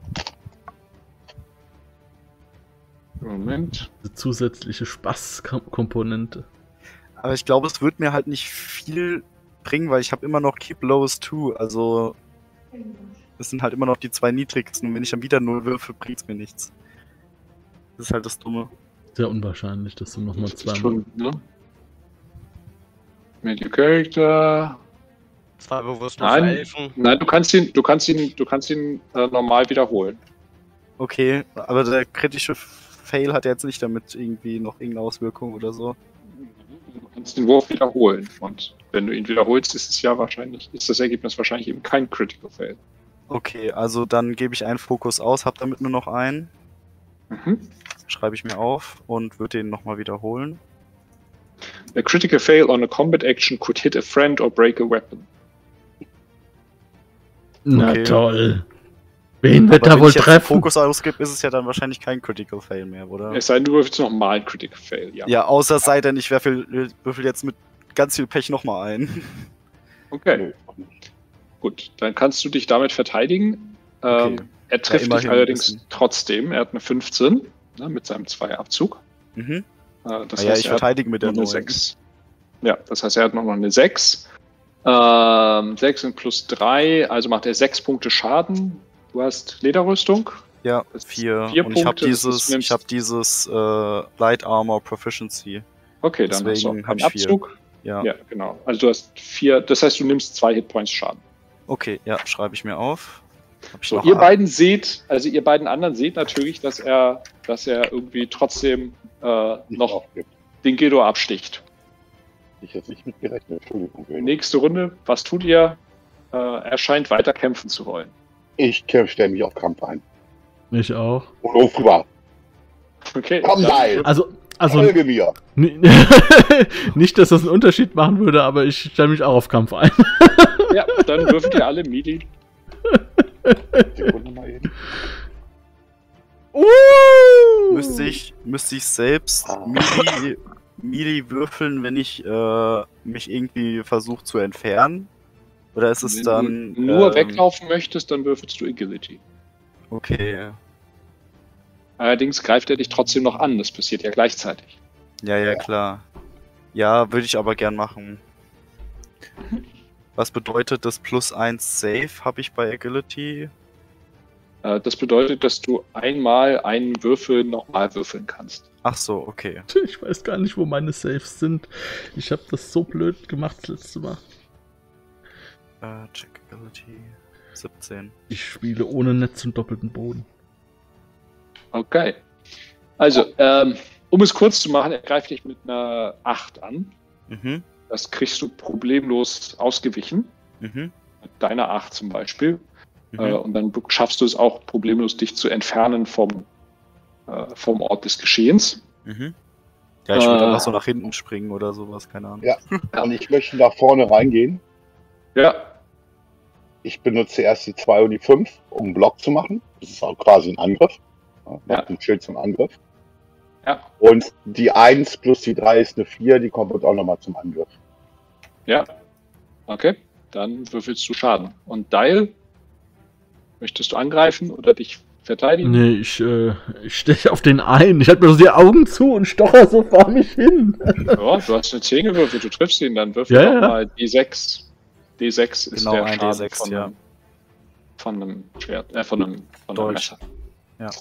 Speaker 1: Moment.
Speaker 2: Diese zusätzliche Spaßkomponente.
Speaker 5: Aber ich glaube, es wird mir halt nicht viel bringen, weil ich habe immer noch Keep Lowest two. Also, es sind halt immer noch die zwei niedrigsten. Und wenn ich dann wieder null würfel, bringt's mir nichts. Das ist halt das Dumme.
Speaker 2: Sehr unwahrscheinlich, dass du nochmal
Speaker 1: Das ist
Speaker 2: zweimal.
Speaker 1: schon, ne? Make your character.
Speaker 4: Zwei bewusst nur für
Speaker 1: Nein,
Speaker 4: Elfen.
Speaker 1: nein, du kannst ihn, du kannst ihn, du kannst ihn äh, normal wiederholen.
Speaker 5: Okay, aber der kritische Fail hat jetzt nicht damit irgendwie noch irgendeine Auswirkung oder so.
Speaker 1: Du kannst den Wurf wiederholen. Und wenn du ihn wiederholst, ist es ja wahrscheinlich, ist das Ergebnis wahrscheinlich eben kein Critical Fail.
Speaker 5: Okay, also dann gebe ich einen Fokus aus, hab damit nur noch einen,
Speaker 1: Mhm.
Speaker 5: schreibe ich mir auf und würde den nochmal wiederholen.
Speaker 1: A critical fail on a combat action could hit a friend or break a weapon.
Speaker 2: Na
Speaker 5: Okay.
Speaker 2: toll. Wen wird
Speaker 5: Aber
Speaker 2: da
Speaker 5: wenn
Speaker 2: wohl
Speaker 5: ich jetzt
Speaker 2: treffen?
Speaker 5: Fokus ausgebe, ist es ja dann wahrscheinlich kein Critical Fail mehr, oder?
Speaker 1: Es sei denn, du würfelst nochmal ein Critical Fail, ja.
Speaker 5: Ja, außer es sei denn, ich würfel, würfel jetzt mit ganz viel Pech nochmal ein.
Speaker 1: Okay,
Speaker 3: Nö, auch nicht.
Speaker 1: gut. Dann kannst du dich damit verteidigen. Ähm,
Speaker 5: Okay.
Speaker 1: er trifft
Speaker 5: immerhin
Speaker 1: dich
Speaker 5: ein
Speaker 1: allerdings
Speaker 5: bisschen.
Speaker 1: trotzdem. Er hat eine fünfzehn, ne, mit seinem Zwei-Abzug.
Speaker 5: Mhm.
Speaker 1: Äh, das
Speaker 5: Ah ja,
Speaker 1: heißt,
Speaker 5: ich
Speaker 1: er hat
Speaker 5: verteidige mit der
Speaker 1: noch eine
Speaker 5: neun.
Speaker 1: sechs. Ja, das heißt, er hat noch mal eine sechs. Ähm, sechs und plus drei, also macht er sechs Punkte Schaden. Du hast Lederrüstung.
Speaker 5: Ja,
Speaker 1: Das ist
Speaker 5: vier.
Speaker 1: vier
Speaker 5: Und ich habe
Speaker 1: Punkte, das
Speaker 5: dieses,
Speaker 1: ist- nimmst-
Speaker 5: ich habe dieses äh, Light Armor Proficiency.
Speaker 1: Okay, dann hast du
Speaker 5: Deswegen
Speaker 1: auch
Speaker 5: hab
Speaker 1: keinen
Speaker 5: ich vier.
Speaker 1: Abzug.
Speaker 5: Ja.
Speaker 1: Ja, genau. Also du hast vier, das heißt, du nimmst zwei Hitpoints Schaden.
Speaker 5: Okay, ja, schreibe ich mir auf. Hab ich
Speaker 1: So,
Speaker 5: noch
Speaker 1: ihr
Speaker 5: acht.
Speaker 1: beiden seht, also ihr beiden anderen seht natürlich, dass er, dass er irgendwie trotzdem äh,
Speaker 3: Nicht
Speaker 1: noch
Speaker 3: aufgibt.
Speaker 1: den Gildo absticht.
Speaker 3: Ich jetzt nicht mit gerechnet, Entschuldigung.
Speaker 1: Nächste Runde, was tut ihr? Äh, er scheint weiter kämpfen zu wollen.
Speaker 3: Ich stelle mich auf Kampf ein.
Speaker 2: Ich auch.
Speaker 3: Und ruf rüber.
Speaker 1: Okay.
Speaker 3: Komm,
Speaker 1: dann-
Speaker 3: nein!
Speaker 2: Also, also
Speaker 3: Folge mir!
Speaker 2: ni- nicht, dass das einen Unterschied machen würde, aber ich stelle mich auch auf Kampf ein.
Speaker 1: Ja, dann würfelt ihr alle Melee.
Speaker 3: Sekunde mal eben.
Speaker 2: Uh!
Speaker 5: Müsste ich, müsste ich selbst
Speaker 3: Ah.
Speaker 5: Melee, Melee würfeln, wenn ich äh, mich irgendwie versuche zu entfernen? Oder ist es
Speaker 1: Wenn
Speaker 5: dann.
Speaker 1: du nur
Speaker 5: ähm,
Speaker 1: weglaufen möchtest, dann würfelst du Agility.
Speaker 5: Okay.
Speaker 1: Allerdings greift er dich trotzdem noch an, das passiert ja gleichzeitig.
Speaker 5: Ja, ja, klar. Ja, würde ich aber gern machen. Was bedeutet das plus eins Save habe ich bei Agility?
Speaker 1: Äh, das bedeutet, dass du einmal einen Würfel nochmal würfeln kannst.
Speaker 5: Ach so, okay.
Speaker 2: Ich weiß gar nicht, wo meine Saves sind. Ich habe das so blöd gemacht das letzte Mal.
Speaker 5: Äh, check Agility. siebzehn.
Speaker 2: Ich spiele ohne Netz und doppelten Boden.
Speaker 1: Okay. Also, ähm, um es kurz zu machen, er greift dich mit einer acht an.
Speaker 5: Mhm.
Speaker 1: Das kriegst du problemlos ausgewichen.
Speaker 5: Mhm.
Speaker 1: Mit deiner acht zum Beispiel.
Speaker 5: Mhm.
Speaker 1: Äh, und dann schaffst du es auch problemlos, dich zu entfernen vom, äh, vom Ort des Geschehens.
Speaker 5: Mhm. Ja, ich würde
Speaker 1: Äh.
Speaker 5: einfach so nach hinten springen oder sowas, keine Ahnung.
Speaker 3: Ja. Und ich möchte nach vorne reingehen.
Speaker 1: Ja,
Speaker 3: Ich benutze erst die zwei und die fünf, um einen Block zu machen. Das ist auch quasi ein Angriff. Ja,
Speaker 1: Ja.
Speaker 3: macht ein Schild zum Angriff.
Speaker 1: ja,
Speaker 3: Und die eins plus die drei ist eine vier, die kommt auch nochmal zum Angriff.
Speaker 1: ja. Okay, dann würfelst du Schaden. Und Dial, möchtest du angreifen oder dich verteidigen?
Speaker 2: Nee, ich, äh, ich steche auf den ein. Ich halte mir so die Augen zu und stocher so vor mich hin.
Speaker 1: Ja, du hast eine zehn gewürfelt, du triffst ihn, dann würfel
Speaker 2: Ja,
Speaker 1: doch
Speaker 2: ja.
Speaker 1: mal D sechs. D sechs ist
Speaker 5: Genau,
Speaker 1: der
Speaker 5: ein
Speaker 1: Schaden
Speaker 5: D sechs,
Speaker 1: von,
Speaker 5: ja.
Speaker 1: einem, von einem Schwert, äh, von einem, von einem
Speaker 5: Dolch.
Speaker 1: Messer.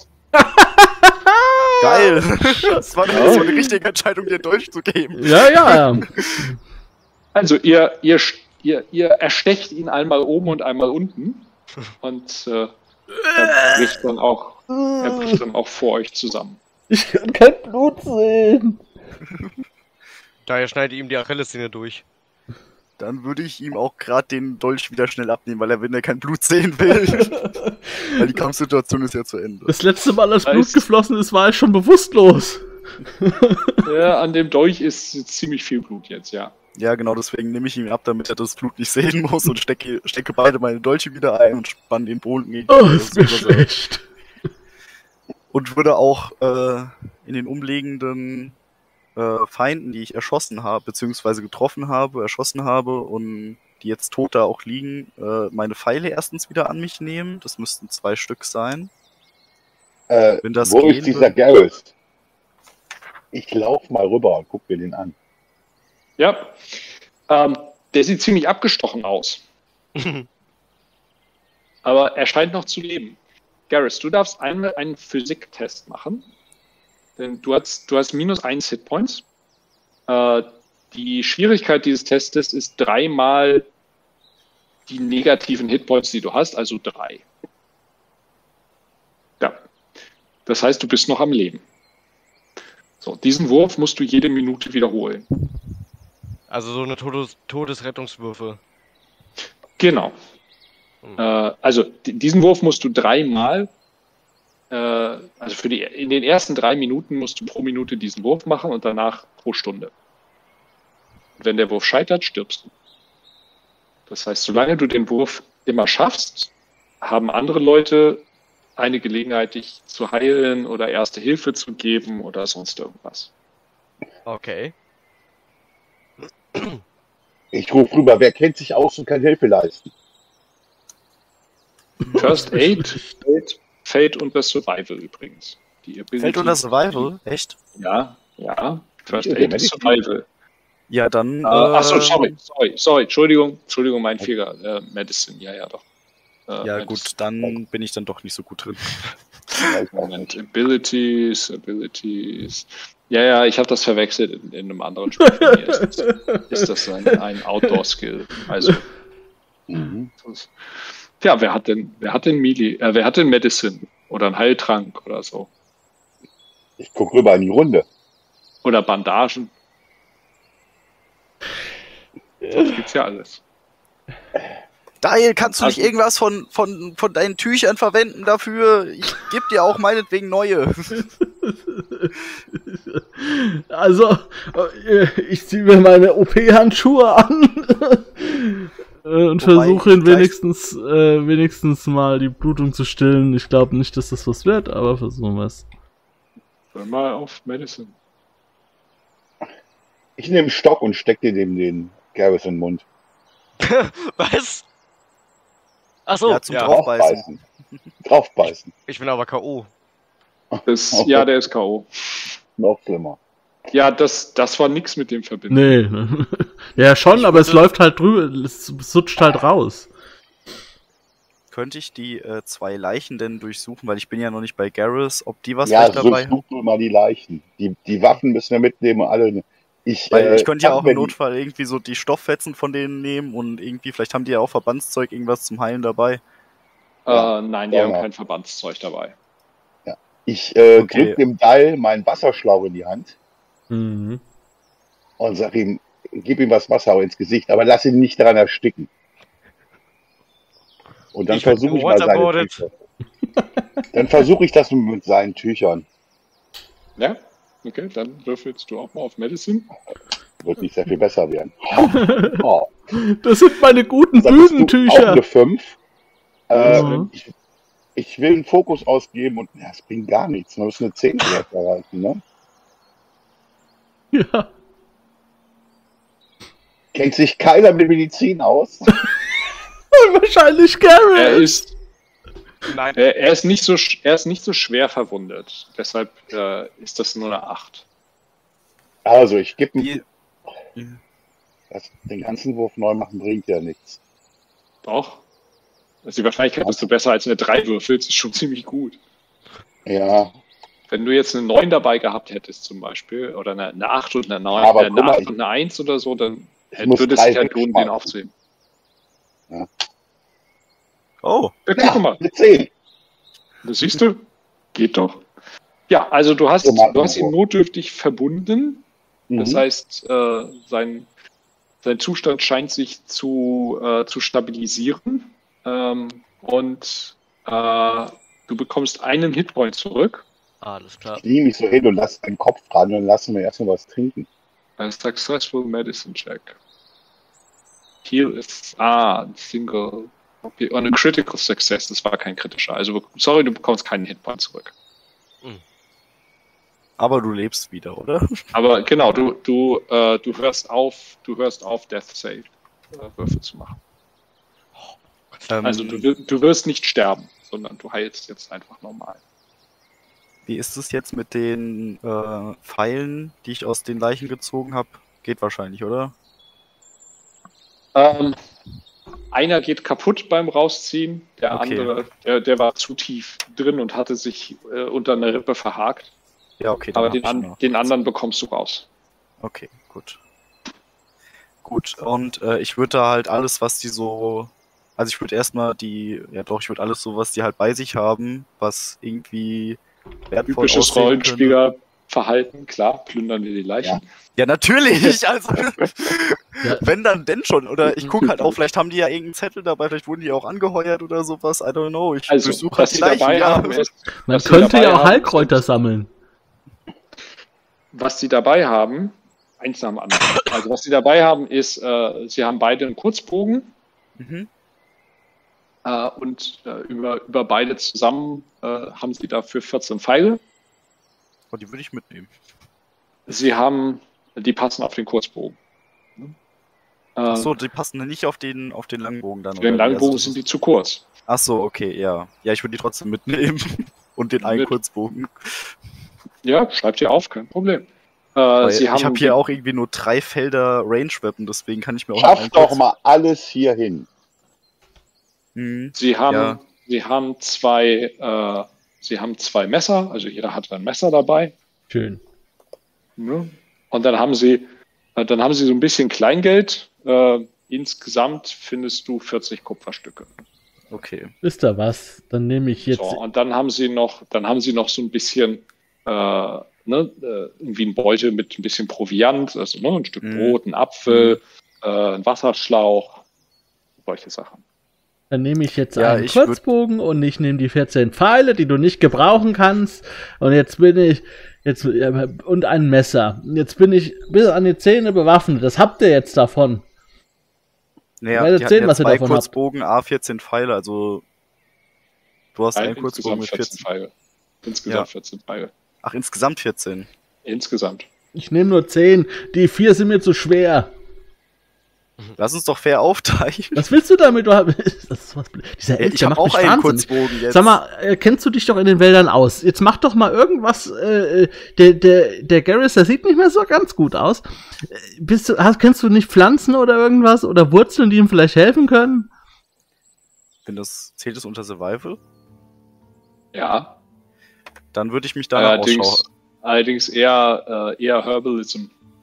Speaker 5: Geil! Das war
Speaker 1: Ja.
Speaker 5: das war eine richtige Entscheidung, dir Dolch zu geben.
Speaker 2: Ja, ja.
Speaker 1: Also ihr, ihr, ihr, ihr erstecht ihn einmal oben und einmal unten und äh, er bricht dann auch, er bricht dann auch vor euch zusammen.
Speaker 2: Ich kann kein Blut sehen.
Speaker 4: Daher schneide ihm die Achillessehne durch.
Speaker 5: Dann würde ich ihm auch gerade den Dolch wieder schnell abnehmen, weil er, wenn er kein Blut sehen will. Weil die Kampfsituation ist ja zu Ende.
Speaker 2: Das letzte Mal, als
Speaker 1: Da
Speaker 2: Blut
Speaker 1: ist-
Speaker 2: geflossen ist, war ich schon bewusstlos.
Speaker 1: Ja, an dem Dolch ist ziemlich viel Blut jetzt, ja.
Speaker 5: Ja, genau, deswegen nehme ich ihn ab, damit er das Blut nicht sehen muss und stecke, stecke beide meine Dolche wieder ein und spanne den Bogen gegen
Speaker 2: Oh,
Speaker 5: das
Speaker 2: ist mir
Speaker 5: Überseil.
Speaker 2: schlecht.
Speaker 5: Und würde auch äh, in den umliegenden äh, Feinden, die ich erschossen habe, beziehungsweise getroffen habe, erschossen habe und die jetzt tot da auch liegen, äh, meine Pfeile erstens wieder an mich nehmen. Das müssten zwei Stück sein.
Speaker 3: Äh,
Speaker 5: Wenn das
Speaker 3: wo
Speaker 5: gehen
Speaker 3: ist dieser
Speaker 5: würde.
Speaker 3: Gareth? Ich laufe mal rüber und guck mir den an.
Speaker 1: Ja, ähm, der sieht ziemlich abgestochen aus, aber er scheint noch zu leben. Gareth, du darfst einmal einen Physiktest machen, denn du hast, du hast minus eins Hitpoints. Äh, die Schwierigkeit dieses Testes ist dreimal die negativen Hitpoints, die du hast, also drei. Ja, das heißt, du bist noch am Leben. So, diesen Wurf musst du jede Minute wiederholen.
Speaker 4: Also so eine Todes Todesrettungswürfe.
Speaker 1: Genau.
Speaker 4: Hm.
Speaker 1: Äh, also d- diesen Wurf musst du dreimal, äh, also für die, in den ersten drei Minuten musst du pro Minute diesen Wurf machen und danach pro Stunde. Und wenn der Wurf scheitert, stirbst du. Das heißt, solange du den Wurf immer schaffst, haben andere Leute eine Gelegenheit, dich zu heilen oder erste Hilfe zu geben oder sonst irgendwas.
Speaker 4: Okay.
Speaker 3: Ich rufe rüber, wer kennt sich aus und kann Hilfe leisten?
Speaker 1: First Aid fällt, fällt unter Survival übrigens. Die Ability-
Speaker 5: Fällt unter Survival? Echt?
Speaker 1: Ja, ja. First
Speaker 3: Ja,
Speaker 1: Aid
Speaker 3: der
Speaker 1: ist
Speaker 3: Medizin.
Speaker 1: Survival.
Speaker 5: Ja, dann.
Speaker 1: Äh, Achso,
Speaker 5: äh,
Speaker 1: sorry, sorry, sorry, Entschuldigung, Entschuldigung, mein Fehler. Äh, Medicine, ja, ja, doch. Äh,
Speaker 5: Ja,
Speaker 1: Medicine.
Speaker 5: gut, dann bin ich dann doch nicht so gut drin.
Speaker 3: Ja, ich auch
Speaker 1: Moment,
Speaker 3: nicht.
Speaker 1: Abilities, Abilities. Ja, ja, ich habe das verwechselt in, in einem anderen Spiel. Von mir ist das, ist das ein, ein Outdoor-Skill. Also,
Speaker 3: Mhm.
Speaker 1: das- ja, wer hat denn, wer hat denn Melee, äh, wer hat denn Medicine oder einen Heiltrank oder so?
Speaker 3: Ich gucke rüber in die Runde.
Speaker 1: Oder Bandagen. Das gibt's ja alles.
Speaker 5: Dial, kannst du nicht
Speaker 1: Also-
Speaker 5: irgendwas von, von, von deinen Tüchern verwenden dafür? Ich geb dir auch meinetwegen neue.
Speaker 2: Also, äh, ich ziehe mir meine O P-Handschuhe an äh, und
Speaker 5: Wobei
Speaker 2: versuche
Speaker 5: ich
Speaker 2: ihn
Speaker 5: gleich-
Speaker 2: wenigstens, äh, wenigstens mal die Blutung zu stillen. Ich glaube nicht, dass das was wird, aber versuchen wir es.
Speaker 1: Hör mal auf Medicine.
Speaker 3: Ich nehme einen Stock und stecke dir dem den Gareth in den Mund.
Speaker 4: Was? Achso,
Speaker 5: Ja, zum
Speaker 4: ja.
Speaker 5: Draufbeißen.
Speaker 3: Draufbeißen. Draufbeißen.
Speaker 4: Ich bin aber K O.
Speaker 1: Das,
Speaker 3: Okay.
Speaker 1: Ja, der ist K O.
Speaker 3: Noch schlimmer.
Speaker 1: Ja, das, das war nix mit dem Verbinden.
Speaker 2: Nee. Ja, schon,
Speaker 5: Ich
Speaker 2: aber es
Speaker 5: würde-
Speaker 2: läuft halt drüber, es sutscht halt raus.
Speaker 5: Könnte ich die äh, zwei Leichen denn durchsuchen, weil ich bin ja noch nicht bei Garrus, ob die was
Speaker 3: Ja,
Speaker 5: vielleicht
Speaker 3: so
Speaker 5: dabei haben?
Speaker 3: such du mal die Leichen. Die, die Waffen müssen wir mitnehmen und alle. Ich,
Speaker 5: Weil
Speaker 3: äh,
Speaker 5: ich könnte ja
Speaker 3: hab
Speaker 5: auch
Speaker 3: mir
Speaker 5: im
Speaker 3: die-
Speaker 5: Notfall irgendwie so die Stoffwetzen von denen nehmen und irgendwie, vielleicht haben die ja auch Verbandszeug, irgendwas zum Heilen dabei.
Speaker 3: Ja,
Speaker 1: Äh, nein, die
Speaker 3: ja,
Speaker 1: haben
Speaker 3: ja.
Speaker 1: kein Verbandszeug dabei.
Speaker 3: Ich äh,
Speaker 5: Okay.
Speaker 3: drück dem Dall meinen Wasserschlauch in die Hand
Speaker 2: Mhm.
Speaker 3: und sag ihm, gib ihm was Wasser ins Gesicht, aber lass ihn nicht daran ersticken. Und dann
Speaker 4: Ich werd
Speaker 3: versuche ich mal seine
Speaker 4: waterboarded.
Speaker 3: Tücher. Dann versuche ich das mit seinen Tüchern.
Speaker 1: Ja? Okay, dann würfelst du auch mal auf Medicine.
Speaker 3: Wird nicht sehr viel besser werden. Oh,
Speaker 2: Das sind meine guten
Speaker 3: da bist du auch
Speaker 2: Bühnentücher.
Speaker 3: eine fünf. Äh,
Speaker 2: Mhm.
Speaker 3: ich, ich will einen Fokus ausgeben und ja, es bringt gar nichts. Man muss eine zehn vielleicht erreichen. Ne?
Speaker 2: Ja.
Speaker 3: Kennt sich keiner mit Medizin aus.
Speaker 2: Wahrscheinlich
Speaker 1: Er
Speaker 2: Garrett.
Speaker 1: ist,
Speaker 4: Nein.
Speaker 1: er, er ist nicht so, sch- er ist nicht so schwer verwundet. Deshalb äh, ist das nur eine acht.
Speaker 3: Also, ich gebe
Speaker 5: Die,
Speaker 3: das, den ganzen Wurf neu machen, bringt ja nichts.
Speaker 1: Doch. Also die Wahrscheinlichkeit, dass du besser als eine drei würfelst, ist schon ziemlich gut.
Speaker 3: Ja,
Speaker 1: Wenn du jetzt eine neun dabei gehabt hättest zum Beispiel, oder eine, eine acht und eine neun,
Speaker 3: Aber
Speaker 1: äh,
Speaker 3: guck
Speaker 1: eine
Speaker 3: mal,
Speaker 1: acht
Speaker 3: ich-
Speaker 1: und eine eins oder so, dann
Speaker 3: ich muss
Speaker 1: würde es
Speaker 3: drei
Speaker 1: sich halt lohnen, den
Speaker 3: wegschmeißen.
Speaker 1: aufzuheben.
Speaker 5: oh,
Speaker 1: Ja, guck
Speaker 3: Ja,
Speaker 1: mal,
Speaker 3: eine zehn.
Speaker 1: das siehst du? Geht doch. Ja, also du hast,
Speaker 3: So machen
Speaker 1: du hast
Speaker 3: wir.
Speaker 1: ihn notdürftig verbunden. Das
Speaker 3: Mhm.
Speaker 1: heißt, äh, sein, sein Zustand scheint sich zu, äh, zu stabilisieren. Ähm, und äh, du bekommst einen Hitpoint zurück.
Speaker 4: Alles klar.
Speaker 3: Ich lege mich so hin und lasse den Kopf dran und lassen wir erstmal was trinken.
Speaker 1: A successful medicine check. Heal is ah, single. Okay, on a critical success, das war kein kritischer. Also sorry, du bekommst keinen Hitpoint zurück.
Speaker 5: aber du lebst wieder, oder?
Speaker 1: Aber genau, du, du, äh, du hörst auf, du hörst auf, Death Save äh, Würfe zu machen.
Speaker 5: Ähm,
Speaker 1: Also du, wir- du wirst nicht sterben, sondern du heilst jetzt einfach normal.
Speaker 5: Wie ist es jetzt mit den äh, Pfeilen, die ich aus den Leichen gezogen habe? Geht wahrscheinlich, oder?
Speaker 1: Ähm, einer geht kaputt beim Rausziehen, der
Speaker 5: Okay.
Speaker 1: andere, der, der war zu tief drin und hatte sich äh, unter einer Rippe verhakt.
Speaker 5: Ja, okay. dann
Speaker 1: Aber
Speaker 5: hab
Speaker 1: den,
Speaker 5: ich
Speaker 1: an,
Speaker 5: noch.
Speaker 1: den anderen bekommst du raus.
Speaker 5: Okay, gut. Gut, und äh, ich würde da halt alles, was die so. Also ich würde erstmal die. Ja doch, ich würde alles so, was die halt bei sich haben, was irgendwie wertvoll
Speaker 1: Typisches
Speaker 5: aussehen könnte.
Speaker 1: Rollenspielerverhalten, klar, plündern wir die Leichen.
Speaker 5: Ja, natürlich! Also,
Speaker 2: Ja.
Speaker 5: wenn dann denn schon. Oder ich gucke halt auch, vielleicht haben die ja irgendeinen Zettel dabei, vielleicht wurden die auch angeheuert oder sowas. I don't know. Ich
Speaker 1: Also,
Speaker 5: durchsuche
Speaker 1: was
Speaker 5: halt die
Speaker 1: sie
Speaker 5: Leichen,
Speaker 1: dabei
Speaker 5: ja.
Speaker 1: haben, ist,
Speaker 2: Man
Speaker 1: was sie
Speaker 2: könnte
Speaker 1: dabei
Speaker 2: ja auch
Speaker 1: haben,
Speaker 2: Heilkräuter
Speaker 1: sind-
Speaker 2: sammeln.
Speaker 1: Was sie dabei haben, eins nach dem anderen. Also was sie dabei haben, ist, äh, sie haben beide einen Kurzbogen
Speaker 5: Mhm.
Speaker 1: äh, und äh, über, über beide zusammen äh, haben sie dafür vierzehn Pfeile.
Speaker 5: Oh, die würde ich mitnehmen.
Speaker 1: Sie haben, die passen auf den Kurzbogen. Äh,
Speaker 5: Achso, die passen nicht auf den, auf den Langbogen dann.
Speaker 1: für den
Speaker 5: oder wie?
Speaker 1: Langbogen
Speaker 5: Also,
Speaker 1: sind die zu kurz.
Speaker 5: Achso, okay, ja. Ja, ich würde die trotzdem mitnehmen. Und den einen
Speaker 1: Mit-
Speaker 5: Kurzbogen.
Speaker 1: Ja, schreibt ihr auf, kein Problem. Äh,
Speaker 5: Weil
Speaker 1: sie
Speaker 5: ich
Speaker 1: haben
Speaker 5: habe hier auch irgendwie nur drei Felder Range-Weapon, deswegen kann ich mir auch
Speaker 3: Schaff
Speaker 5: einen
Speaker 3: doch
Speaker 5: Kurz-
Speaker 3: mal alles hier hin.
Speaker 5: Mhm.
Speaker 1: Sie haben,
Speaker 5: Ja.
Speaker 1: sie haben zwei, äh, sie haben zwei Messer, also jeder hat ein Messer dabei.
Speaker 2: Schön.
Speaker 1: Ne? Und dann haben sie, äh, dann haben sie so ein bisschen Kleingeld. Äh, insgesamt findest du vierzig Kupferstücke.
Speaker 5: Okay.
Speaker 2: Wisst ihr was? Dann nehme ich jetzt.
Speaker 1: So, und dann haben sie noch, dann haben sie noch so ein bisschen, äh, ne, äh, irgendwie ein Beutel mit ein bisschen Proviant, also ne, ein Stück
Speaker 5: Mhm.
Speaker 1: Brot, ein Apfel, äh, ein Wasserschlauch, solche Sachen.
Speaker 2: Dann nehme ich jetzt
Speaker 5: Ja,
Speaker 2: einen
Speaker 5: ich würd-
Speaker 2: Kurzbogen und ich nehme die vierzehn Pfeile, die du nicht gebrauchen kannst. Und jetzt bin ich jetzt äh, und ein Messer. Jetzt bin ich bis an die Zähne bewaffnet. Das habt ihr jetzt davon.
Speaker 5: Naja,
Speaker 2: werdet
Speaker 5: die hatten
Speaker 2: sehen,
Speaker 5: ja
Speaker 2: was ihr
Speaker 5: zwei
Speaker 2: davon habt.
Speaker 5: Kurzbogen, A vierzehn Pfeile, also du hast
Speaker 1: Nein,
Speaker 5: einen Kurzbogen
Speaker 1: insgesamt
Speaker 5: mit
Speaker 1: vierzehn
Speaker 5: vierzehn.
Speaker 1: Pfeile. Insgesamt
Speaker 5: Ja.
Speaker 1: vierzehn Pfeile.
Speaker 5: Ach, insgesamt vierzehn.
Speaker 1: Insgesamt.
Speaker 2: Ich nehme nur zehn. Die vier sind mir zu schwer.
Speaker 5: Lass uns doch fair aufteilen.
Speaker 2: Was willst du damit? Du hast- Das ist was, dieser Elf,
Speaker 5: Ich
Speaker 2: der
Speaker 5: habe
Speaker 2: macht
Speaker 5: auch
Speaker 2: mich
Speaker 5: einen
Speaker 2: wahnsinnig.
Speaker 5: Kurzbogen jetzt.
Speaker 2: Sag mal, äh, kennst du dich doch in den Wäldern aus? Jetzt mach doch mal irgendwas. Äh, äh, der, der, der Garrus, der sieht nicht mehr so ganz gut aus. Äh, Bist du, hast, kennst du nicht Pflanzen oder irgendwas oder Wurzeln, die ihm vielleicht helfen können?
Speaker 5: Wenn das zählt es unter Survival,
Speaker 1: Ja.
Speaker 5: dann würde ich mich danach
Speaker 1: Allerdings,
Speaker 5: ausschauen.
Speaker 1: allerdings eher, äh, eher Herbalism.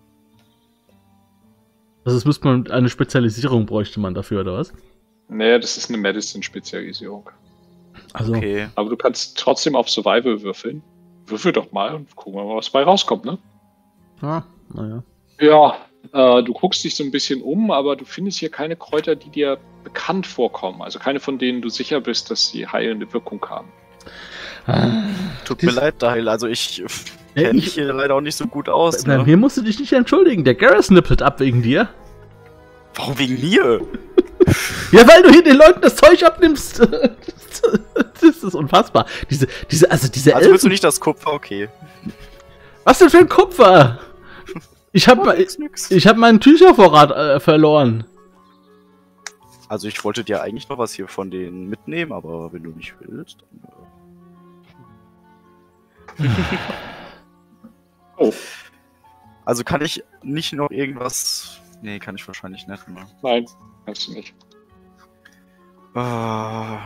Speaker 2: Also es müsste man eine Spezialisierung bräuchte man dafür oder was?
Speaker 1: Nee, das ist eine Medicine-Spezialisierung.
Speaker 2: Also
Speaker 5: Okay.
Speaker 1: Aber du kannst trotzdem auf Survival würfeln. Würfel doch mal und gucken wir mal, was bei rauskommt, ne?
Speaker 2: ja, naja.
Speaker 1: Ja, äh, du guckst dich so ein bisschen um, aber du findest hier keine Kräuter, die dir bekannt vorkommen. Also keine, von denen du sicher bist, dass sie heilende Wirkung haben.
Speaker 5: Tut
Speaker 2: Dies-
Speaker 5: mir leid, Dahil. Also ich
Speaker 2: Ja,
Speaker 5: kenne mich
Speaker 2: ich-
Speaker 5: hier leider auch nicht so gut aus.
Speaker 2: Bei
Speaker 5: Ne?
Speaker 2: mir musst du dich nicht entschuldigen. Der Garrus nippelt ab wegen dir.
Speaker 5: Warum wegen mir?
Speaker 2: Ja, weil du hier den Leuten das Zeug abnimmst. Das ist unfassbar. Diese, diese, also diese
Speaker 5: Also willst du
Speaker 2: Elfen.
Speaker 5: nicht das Kupfer? Okay.
Speaker 2: Was denn für ein Kupfer? Ich hab, mal,
Speaker 5: nix, nix.
Speaker 2: ich hab meinen Tüchervorrat äh, verloren.
Speaker 5: Also ich wollte dir eigentlich noch was hier von denen mitnehmen, aber wenn du nicht willst, dann...
Speaker 1: Oh,
Speaker 5: Also kann ich nicht noch irgendwas... Nee, kann ich wahrscheinlich nicht mehr.
Speaker 1: nein, kannst du nicht.
Speaker 5: Ah.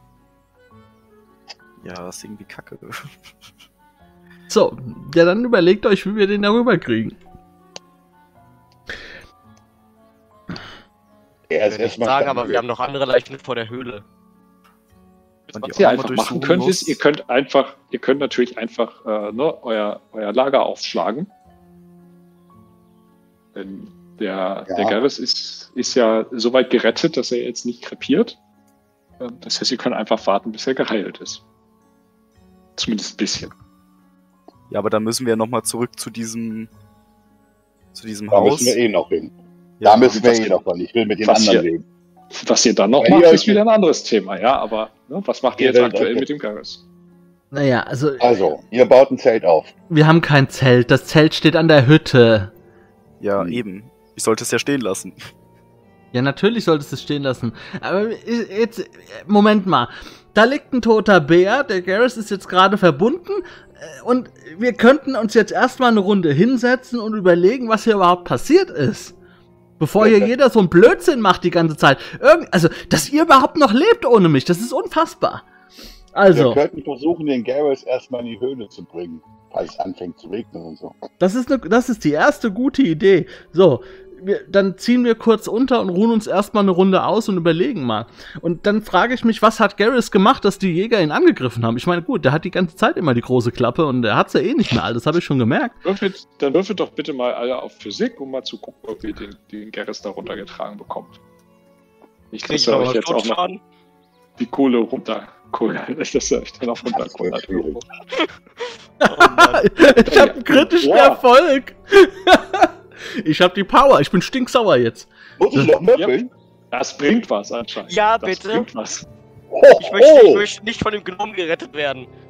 Speaker 5: Ja, ist irgendwie kacke.
Speaker 2: So, ja, dann überlegt euch, wie wir den darüber kriegen.
Speaker 3: Er ist
Speaker 4: Ich würde
Speaker 3: erstmal
Speaker 4: sagen, aber wir haben noch andere Leichen vor der Höhle.
Speaker 5: Man die
Speaker 1: Was ihr
Speaker 5: auch
Speaker 1: einfach
Speaker 5: mal
Speaker 1: machen
Speaker 5: durchsuchen
Speaker 1: könnt,
Speaker 5: muss.
Speaker 1: ist, ihr könnt einfach, ihr könnt natürlich einfach äh, ne, euer, euer Lager aufschlagen. Denn der,
Speaker 3: Ja.
Speaker 1: der Garrus ist, ist ja so weit gerettet, dass er jetzt nicht krepiert. Ähm, Das heißt, ihr könnt einfach warten, bis er geheilt ist. Zumindest ein bisschen.
Speaker 5: Ja, aber dann müssen wir nochmal zurück zu diesem... zu diesem
Speaker 3: Da
Speaker 5: Haus.
Speaker 3: müssen wir eh noch hin.
Speaker 5: Ja,
Speaker 3: Da müssen wir
Speaker 1: was
Speaker 3: eh
Speaker 1: ihr-
Speaker 3: noch hin. Ich will mit den
Speaker 1: was
Speaker 3: anderen
Speaker 1: ihr-
Speaker 3: reden.
Speaker 1: Was ihr dann noch
Speaker 3: Wenn
Speaker 1: macht,
Speaker 3: ihr
Speaker 1: ist
Speaker 3: euch-
Speaker 1: wieder ein anderes Thema, ja. Aber ne, was macht ihr
Speaker 3: Ihr
Speaker 1: jetzt
Speaker 3: werdet
Speaker 1: aktuell
Speaker 3: euch-
Speaker 1: mit dem Garrus?
Speaker 2: Naja, also,
Speaker 3: Also, ihr baut ein Zelt auf.
Speaker 2: wir haben kein Zelt. Das Zelt steht an der Hütte.
Speaker 5: Ja,
Speaker 3: Hm.
Speaker 5: eben. Ich sollte es ja stehen lassen.
Speaker 2: Ja, natürlich solltest du es stehen lassen. Aber jetzt, Moment mal. Da liegt ein toter Bär, der Garrus ist jetzt gerade verbunden äh, und wir könnten uns jetzt erstmal eine Runde hinsetzen und überlegen, was hier überhaupt passiert ist. Bevor hier jeder so einen Blödsinn macht die ganze Zeit. Irgend, also, dass ihr überhaupt noch lebt ohne mich, das ist unfassbar. Also,
Speaker 3: Wir könnten versuchen, den Garrus erstmal in die Höhle zu bringen, falls es anfängt zu regnen und so.
Speaker 2: das ist, ne, das ist die erste gute Idee. So, wir, dann ziehen wir kurz unter und ruhen uns erstmal eine Runde aus und überlegen mal. Und dann frage ich mich, was hat Garrus gemacht, dass die Jäger ihn angegriffen haben? Ich meine, gut, der hat die ganze Zeit immer die große Klappe und der hat's ja eh nicht mehr all, das habe ich schon gemerkt.
Speaker 1: Würfelt, dann würfelt doch bitte mal alle auf Physik, um mal zu gucken, ob ihr den, den Garrus da runtergetragen bekommt. Nicht,
Speaker 4: Krieg
Speaker 1: dass
Speaker 4: ich
Speaker 1: er
Speaker 4: noch
Speaker 1: euch
Speaker 4: mal
Speaker 1: jetzt auch noch
Speaker 4: Sturzschaden?
Speaker 1: die Kohle runter. Kohle, dass er euch dann noch
Speaker 3: Das wird
Speaker 1: runterkullert.
Speaker 3: schwierig.
Speaker 4: Oh Mann.
Speaker 2: Ich habe einen kritischen
Speaker 1: Ja.
Speaker 2: Erfolg. Ich habe die Power, ich bin stinksauer jetzt.
Speaker 3: Muss ich noch würfeln?
Speaker 1: Das bringt was anscheinend.
Speaker 4: Ja,
Speaker 1: das
Speaker 4: bitte.
Speaker 1: Bringt was.
Speaker 3: Ho,
Speaker 4: Ich möchte, ich
Speaker 3: ho.
Speaker 4: möchte nicht von dem Gnom gerettet werden.